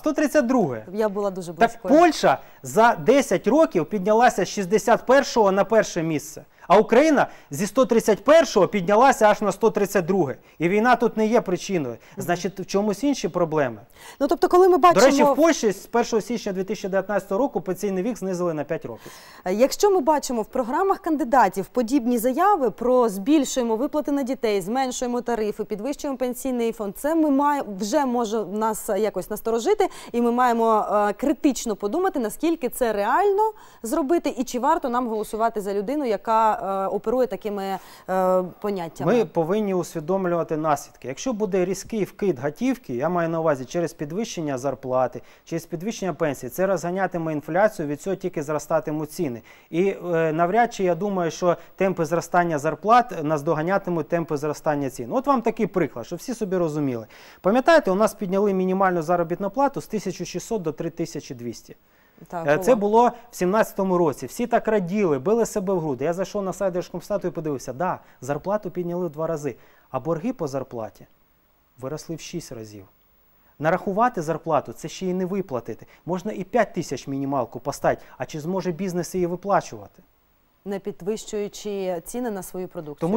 [SPEAKER 5] 132.
[SPEAKER 1] Я була дуже близькою.
[SPEAKER 5] Так Польща за 10 років піднялася з 61-го на перше місце. А Україна зі 131-го піднялася аж на 132-й. І війна тут не є причиною. Значить, в чомусь інші проблеми.
[SPEAKER 1] Тобто, коли ми бачимо...
[SPEAKER 5] До речі, в Польщі з 1 січня 2019 року пенсійний вік знизили на 5 років. Якщо
[SPEAKER 1] ми бачимо в програмах кандидатів подібні заяви про збільшуємо виплати на дітей, зменшуємо тарифи, підвищуємо пенсійний фонд, це вже може нас якось насторожити, і ми маємо критично подумати, наскільки це реально зробити, і чи варто нам голосувати за людину, яка оперує такими поняттями.
[SPEAKER 5] Ми повинні усвідомлювати наслідки. Якщо буде різкий вкид готівки, я маю на увазі через підвищення зарплати, через підвищення пенсії, це розганятиме інфляцію, від цього тільки зростатимуть ціни. І навряд чи я думаю, що темпи зростання зарплат наздоганятимуть темпи зростання цін. От вам такий приклад, щоб всі собі розуміли. Пам'ятаєте, у нас підняли мінімальну заробітну плату з 1600 до 3200. Це було в 2017 році. Всі так раділи, били себе в груди. Я зайшов на сайт Держкомстату і подивився, зарплату підняли в 2 рази, а борги по зарплаті виросли в 6 разів. Нарахувати зарплату – це ще й не виплатити. Можна і 5 тисяч мінімалку поставити, а чи зможе бізнес її виплачувати?
[SPEAKER 1] Не підвищуючи ціни на свою продукцію.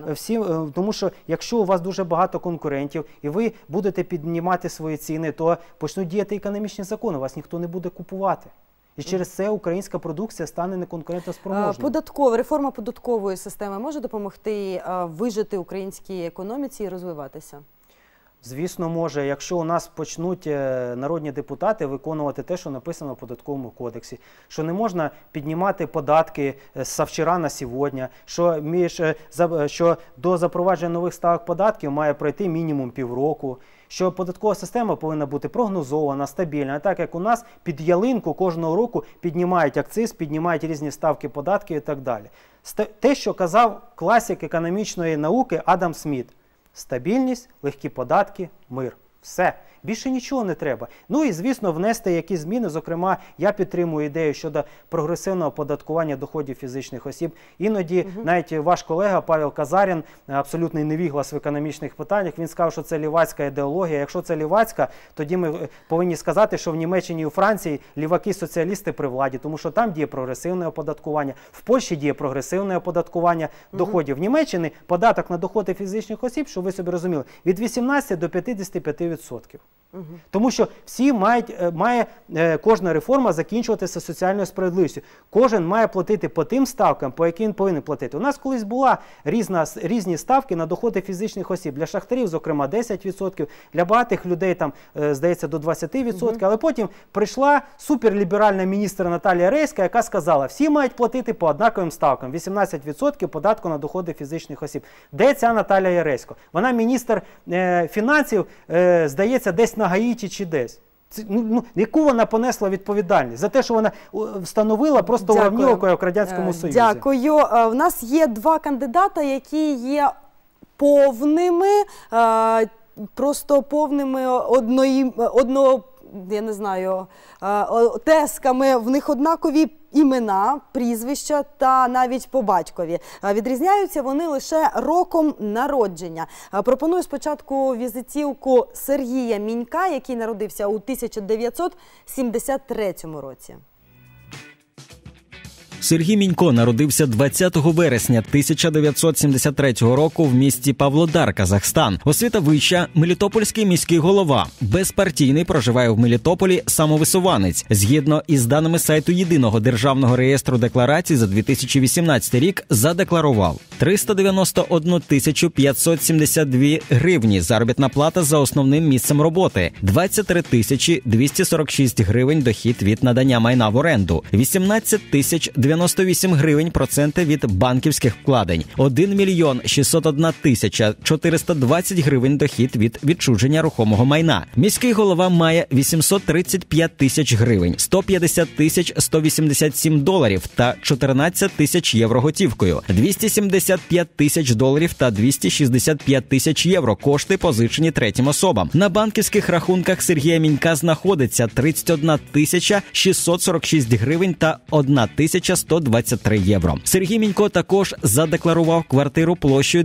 [SPEAKER 5] Тому що якщо у вас дуже багато конкурентів і ви будете піднімати свої ціни, то почнуть діяти економічні закони, вас ніхто не буде купувати. І через це українська продукція стане неконкурентоспроможною.
[SPEAKER 1] Реформа податкової системи може допомогти вижити українській економіці і розвиватися?
[SPEAKER 5] Звісно, може. Якщо у нас почнуть народні депутати виконувати те, що написано в Податковому кодексі, що не можна піднімати податки з вчора на сьогодні, що до запровадження нових ставок податків має пройти мінімум півроку, що податкова система повинна бути прогнозована, стабільна, а так як у нас під ялинку кожного року піднімають акциз, піднімають різні ставки податків і так далі. Те, що казав класик економічної науки Адам Сміт. Стабільність, легкі податки, мир. Все. Більше нічого не треба. Ну і, звісно, внести якісь зміни. Зокрема, я підтримую ідею щодо прогресивного оподаткування доходів фізичних осіб. Іноді навіть ваш колега Павел Казарін, абсолютний невіглас в економічних питаннях, він сказав, що це лівацька ідеологія. Якщо це лівацька, тоді ми повинні сказати, що в Німеччині і у Франції ліваки-соціалісти при владі, тому що там діє прогресивне оподаткування, в Польщі діє прогресивне оподаткування доходів. В Німеччині податок на доходи фізичних осіб, щоб ви собі розуміли, від 18 до 55%. Тому що має кожна реформа закінчуватися соціальною справедливістю. Кожен має платити по тим ставкам, по яким він повинен платити. У нас колись була різні ставки на доходи фізичних осіб. Для шахтарів, зокрема, 10%, для багатих людей, там, здається, до 20%. Але потім прийшла суперліберальна міністр Наталія Рейська, яка сказала, всі мають платити по однаковим ставкам. 18% податку на доходи фізичних осіб. Де ця Наталія Рейсько? Вона міністр фінансів, здається, десь на Гаїті чи десь. Яку вона понесла відповідальність? За те, що вона встановила просто уравніловку в Радянському Союзі.
[SPEAKER 1] Дякую. У нас є 2 кандидата, які є повними, просто повними я не знаю, тесками, в них однакові імена, прізвища та навіть по батькові. Відрізняються вони лише роком народження. Пропоную спочатку візитівку Сергія Мінька, який народився у 1973 році.
[SPEAKER 4] Сергій Мінько народився 20 вересня 1973 року в місті Павлодар, Казахстан. Освіта вища, мелітопольський міський голова. Безпартійний, проживає в Мелітополі, самовисуванець. Згідно із даними сайту Єдиного державного реєстру декларацій за 2018 рік задекларував 391 572 гривні заробітна плата за основним місцем роботи, 23 246 гривень дохід від надання майна в оренду, 18 098 гривень проценти від банківських вкладень, 1 мільйон 601 тисяча 420 гривень дохід від відчуження рухомого майна. Міський голова має 835 тисяч гривень, 150 187 доларів та 14 тисяч євро готівкою, 275 тисяч доларів та 265 тисяч євро кошти, позичені третім особам. На банківських рахунках Сергія Мінька знаходиться 31 646 гривень та 1 123 євро. Сергій Мінько також задекларував квартиру площею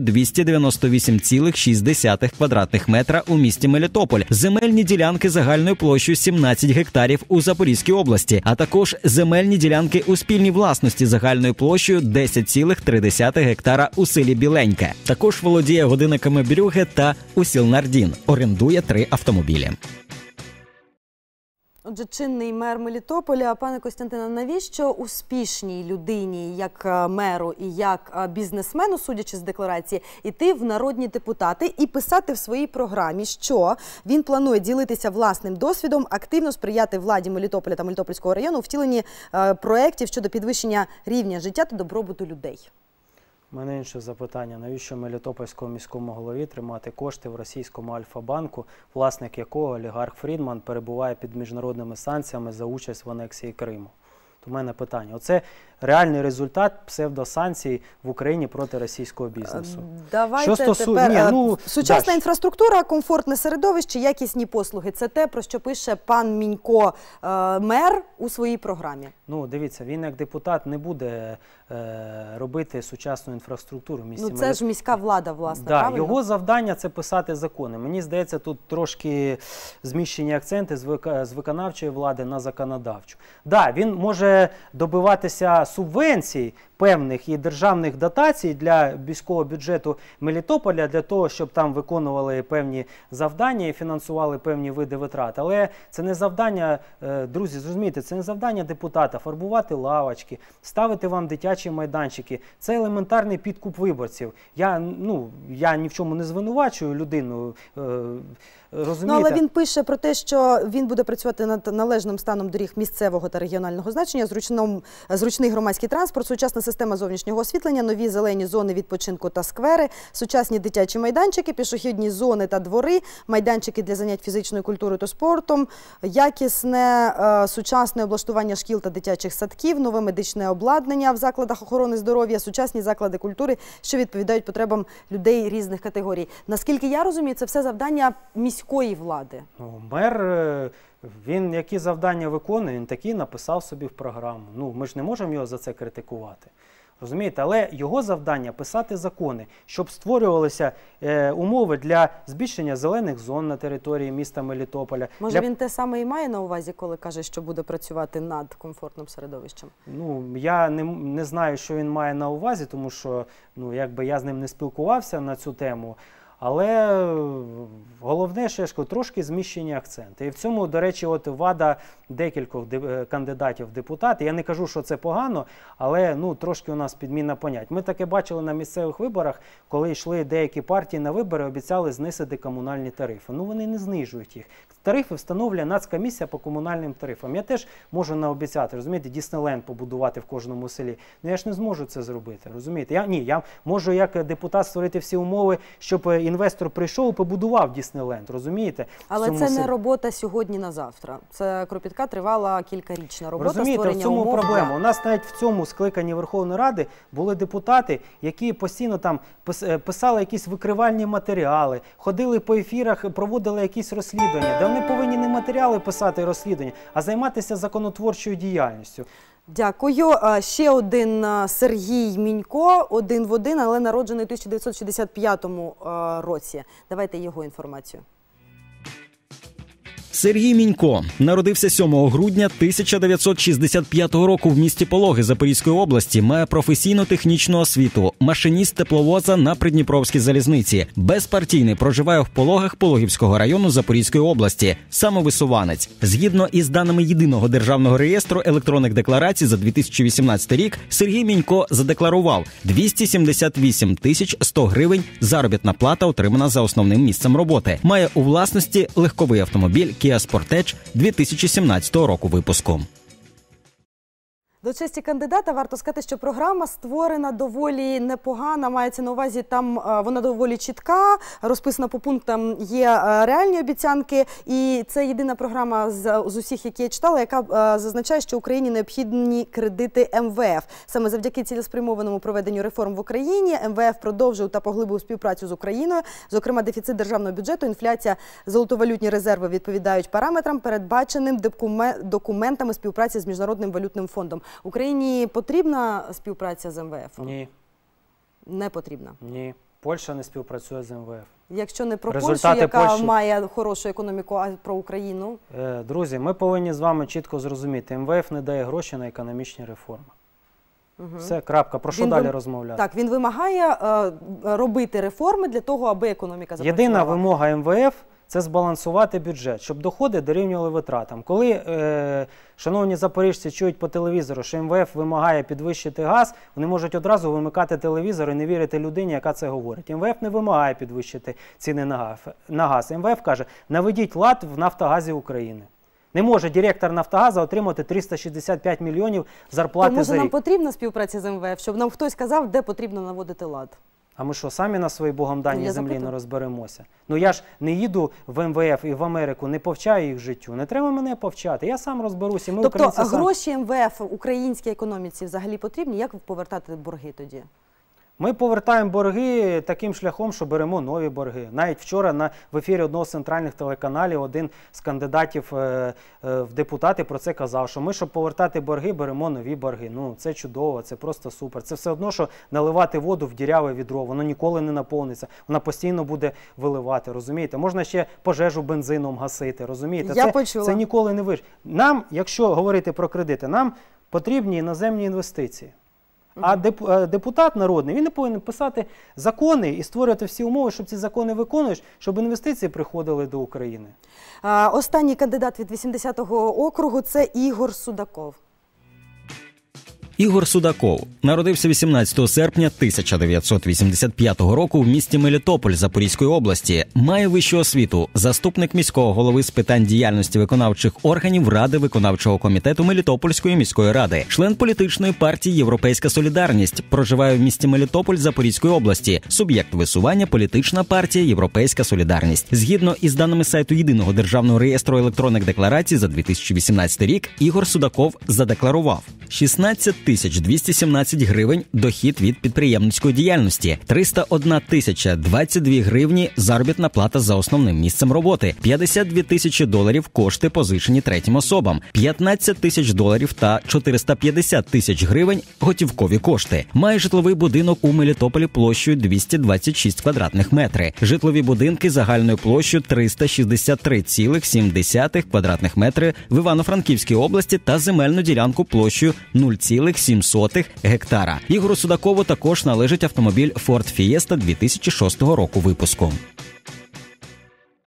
[SPEAKER 4] 298,6 квадратних метра у місті Мелітополь, земельні ділянки загальною площею 17 гектарів у Запорізькій області, а також земельні ділянки у спільній власності загальною площею 10,3 гектара у селі Біленьке. Також володіє годинниками Брюгге та Усілнардін. Орендує 3 автомобілі.
[SPEAKER 1] Отже, чинний мер Мелітополя. Пане Костянтине, навіщо успішній людині, як меру і як бізнесмену, судячи з декларації, йти в народні депутати і писати в своїй програмі, що він планує ділитися власним досвідом, активно сприяти владі Мелітополя та Мелітопольського району у втіленні проєктів щодо підвищення рівня життя та добробуту людей?
[SPEAKER 5] У мене інше запитання. Навіщо Мелітопольському міському голові тримати кошти в російському Альфа-банку, власник якого олігарх Фрідман перебуває під міжнародними санкціями за участь в анексії Криму? То в мене питання. Оце реальний результат псевдосанкцій в Україні проти російського бізнесу.
[SPEAKER 1] Давайте тепер сучасна інфраструктура, комфортне середовище, якісні послуги. Це те, про що пише пан Мінько, мер, у своїй програмі.
[SPEAKER 5] Ну, дивіться, він як депутат не буде робити сучасну інфраструктуру в місті.
[SPEAKER 1] Ну, це ж міська влада, власне,
[SPEAKER 5] да,
[SPEAKER 1] правильно?
[SPEAKER 5] Його завдання – це писати закони. Мені здається, тут трошки зміщені акценти з виконавчої влади на законодавчу. Да, він може добиватися субвенцій певних і державних дотацій для міського бюджету Мелітополя, для того, щоб там виконували певні завдання і фінансували певні види витрат. Але це не завдання, друзі, зрозумійте, це не завдання депутата фарбувати лавочки, ставити вам дитячі майданчики. Це елементарний підкуп виборців. Я ні в чому не звинувачую людину, розумієте?
[SPEAKER 1] Ну, але він пише про те, що він буде працювати над належним станом доріг місцевого та регіонального значення, зручний громадський транспорт, сучасна система зовнішнього освітлення, нові зелені зони відпочинку та сквери, сучасні дитячі майданчики, пішохідні зони та двори, майданчики для занять фізичною культурою та спортом, якісне сучасне облаштування шкіл та дитячих садків, нове медичне обладнання в закладах охорони здоров'я, сучасні заклади культури, що відповідають потребам людей різних категорій. Наскільки я розумію, це все завдання міської влади.
[SPEAKER 5] Мер, він які завдання виконує, він такі написав собі в програму. Ми ж не можемо його за це критикувати. Розумієте? Але його завдання – писати закони, щоб створювалися умови для збільшення зелених зон на території міста Мелітополя.
[SPEAKER 1] Може, він те саме і має на увазі, коли каже, що буде працювати над комфортним середовищем?
[SPEAKER 5] Я не знаю, що він має на увазі, тому що я з ним не спілкувався на цю тему. Але головне, що я скажу, трошки зміщені акценти. І в цьому, до речі, вада декількох кандидатів в депутати. Я не кажу, що це погано, але трошки у нас підміна понять. Ми таке бачили на місцевих виборах, коли йшли деякі партії на вибори, обіцяли знизити комунальні тарифи. Вони не знижують їх. тарифи встановлює Нацкомісія по комунальним тарифам. Я теж можу наобіцяти, розумієте, Діснейленд побудувати в кожному селі. Ну я ж не зможу це зробити, розумієте? Я можу як депутат створити всі умови, щоб інвестор прийшов і побудував Діснейленд, розумієте?
[SPEAKER 1] Але це не робота сьогодні на завтра. Це кропітка тривала кількарічна робота,
[SPEAKER 5] розумієте,
[SPEAKER 1] створення
[SPEAKER 5] в цьому
[SPEAKER 1] умов.
[SPEAKER 5] проблема. У нас навіть в цьому скликанні Верховної Ради були депутати, які постійно там писали якісь викривальні матеріали, ходили по ефірах, проводили якісь розслідування. Де вони повинні не матеріали писати, розслідування, а займатися законотворчою діяльністю.
[SPEAKER 1] Дякую. Ще один Сергій Мінько, один в один, але народжений у 1965 році. Давайте його інформацію.
[SPEAKER 4] Сергій Мінько народився 7 грудня 1965 року в місті Пологи Запорізької області, має професійно-технічну освіту, машиніст тепловоза на Придніпровській залізниці. Безпартійний, проживає в Пологах Пологівського району Запорізької області, самовисуванець. Згідно із даними Єдиного державного реєстру електронних декларацій за 2018 рік, Сергій Мінько задекларував 278 100 гривень заробітна плата, отримана за основним місцем роботи. Має у власності легковий автомобіль Kia Sportage 2017 року випуску.
[SPEAKER 1] До честі кандидата варто сказати, що програма створена доволі непогана, мається на увазі, там вона доволі чітка, розписана по пунктам, є реальні обіцянки, і це єдина програма з усіх, які я читала, яка зазначає, що Україні необхідні кредити МВФ. Саме завдяки цілеспрямованому проведенню реформ в Україні МВФ продовжив та поглибив співпрацю з Україною, зокрема дефіцит державного бюджету, інфляція, золотовалютні резерви відповідають параметрам, передбаченим документами співпраці з Міжнародним валютним фондом. Україні потрібна співпраця з МВФ?
[SPEAKER 5] Ні.
[SPEAKER 1] Не потрібна?
[SPEAKER 5] Ні. Польща не співпрацює з МВФ.
[SPEAKER 1] Якщо не про Польщу, яка має хорошу економіку, а про Україну?
[SPEAKER 5] Друзі, ми повинні з вами чітко зрозуміти, МВФ не дає гроші на економічні реформи. Все, крапка. Про що далі розмовляти?
[SPEAKER 1] Так, він вимагає робити реформи для того, аби економіка запрацювала.
[SPEAKER 5] Єдина вимога МВФ – це збалансувати бюджет, щоб доходи дорівнювали витратам. Коли шановні запоріжці чують по телевізору, що МВФ вимагає підвищити газ, вони можуть одразу вимикати телевізор і не вірити людині, яка це говорить. МВФ не вимагає підвищити ціни на газ. МВФ каже, наведіть лад в Нафтогазі України. Не може директор Нафтогазу отримати 365 мільйонів зарплати за рік.
[SPEAKER 1] Тому нам потрібна співпраця з МВФ, щоб нам хтось сказав, де потрібно наводити лад.
[SPEAKER 5] А ми що, самі на своїй богом даній землі не розберемося? Ну я ж не їду в МВФ і в Америку, не повчаю їх життю. Не треба мене повчати, я сам розберуся.
[SPEAKER 1] Тобто гроші МВФ українській економіці взагалі потрібні? Як повертати борги тоді?
[SPEAKER 5] Ми повертаємо борги таким шляхом, що беремо нові борги. Навіть вчора в ефірі одного з центральних телеканалів один з кандидатів в депутати про це казав, що ми, щоб повертати борги, беремо нові борги. Ну, це чудово, це просто супер. Це все одно, що наливати воду в діряве відро. Воно ніколи не наповниться. Вона постійно буде виливати, розумієте? Можна ще пожежу бензином гасити, розумієте? Це ніколи не вирішить. Нам, якщо говорити про кредити, нам потрібні іноземні інвестиції. А депутат народний, він не повинен писати закони і створювати всі умови, щоб ці закони виконуєш, щоб інвестиції приходили до України.
[SPEAKER 1] Останній кандидат від 80-го округу – це Ігор Судаков.
[SPEAKER 4] Ігор Судаков народився 18 серпня 1985 року в місті Мелітополь Запорізької області. Має вищу освіту, заступник міського голови з питань діяльності виконавчих органів Ради виконавчого комітету Мелітопольської міської ради, член політичної партії «Європейська солідарність», проживає в місті Мелітополь Запорізької області, суб'єкт висування політична партія «Європейська солідарність». Згідно із даними сайту Єдиного державного реєстру електронних декларацій за 2018 рік, Ігор Судаков задекларував 16 217 гривень дохід від підприємницької діяльності, 301 022 гривні заробітна плата за основним місцем роботи, 52 тисячі доларів кошти позичені третім особам, 15 тисяч доларів та 450 тисяч гривень готівкові кошти. Має житловий будинок у Мелітополі площею 226 квадратних метри, житлові будинки загальною площею 363,7 квадратних метри в Івано-Франківській області та земельну ділянку площею 0,7 гектара. Ігору Судакову також належить автомобіль Ford Fiesta 2006 року випуску.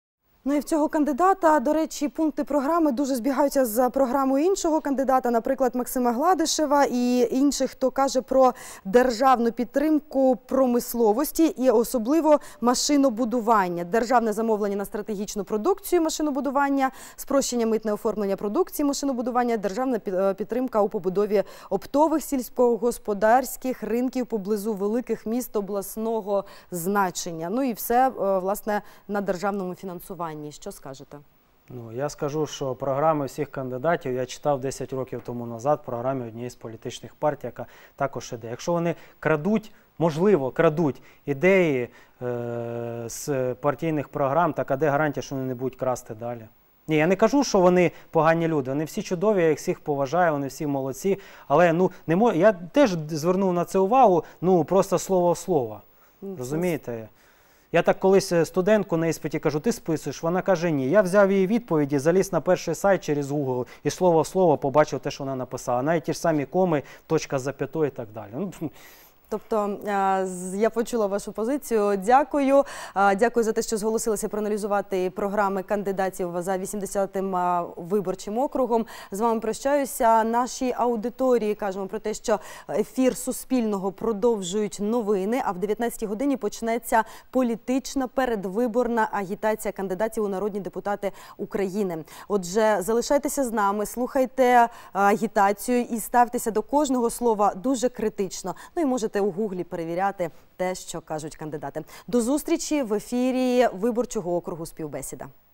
[SPEAKER 1] Ну і в цього кандидата, до речі, пункти програми дуже збігаються з програмою іншого кандидата, наприклад, Максима Гладишева і інших, хто каже про державну підтримку промисловості і особливо машинобудування, державне замовлення на стратегічну продукцію машинобудування, спрощення митне оформлення продукції машинобудування, державна підтримка у побудові оптових сільськогосподарських ринків поблизу великих міст обласного значення. Ну і все, власне, на державному фінансуванні. Що скажете?
[SPEAKER 5] Ну, я скажу, що програми всіх кандидатів я читав 10 років тому назад в програмі однієї з політичних партій, яка також іде. Якщо вони крадуть, можливо, крадуть ідеї з партійних програм, так а де гарантія, що вони не будуть красти далі? Ні, я не кажу, що вони погані люди, вони всі чудові, я їх всіх поважаю, вони всі молодці, але я теж звернув на це увагу, просто слово в слово, розумієте? Я так колись студентку на іспиті кажу, ти списуєш? Вона каже, ні. Я взяв її відповіді, заліз на перший сайт через Google і слово в слово побачив те, що вона написала. Навіть ті ж самі коми, точка з зап'ятою і так далі.
[SPEAKER 1] Тобто я почула вашу позицію. Дякую. Дякую за те, що зголосилися проаналізувати програми кандидатів за 80-м виборчим округом. З вами прощаюся. Нашій аудиторії кажемо про те, що ефір Суспільного продовжують новини, а в 19-й годині почнеться політична передвиборна агітація кандидатів у народні депутати України. Отже, залишайтеся з нами, слухайте агітацію і ставтеся до кожного слова дуже критично. Ну і можете у Гуглі перевіряти те, що кажуть кандидати. До зустрічі в ефірі Виборчого округу «Співбесіда».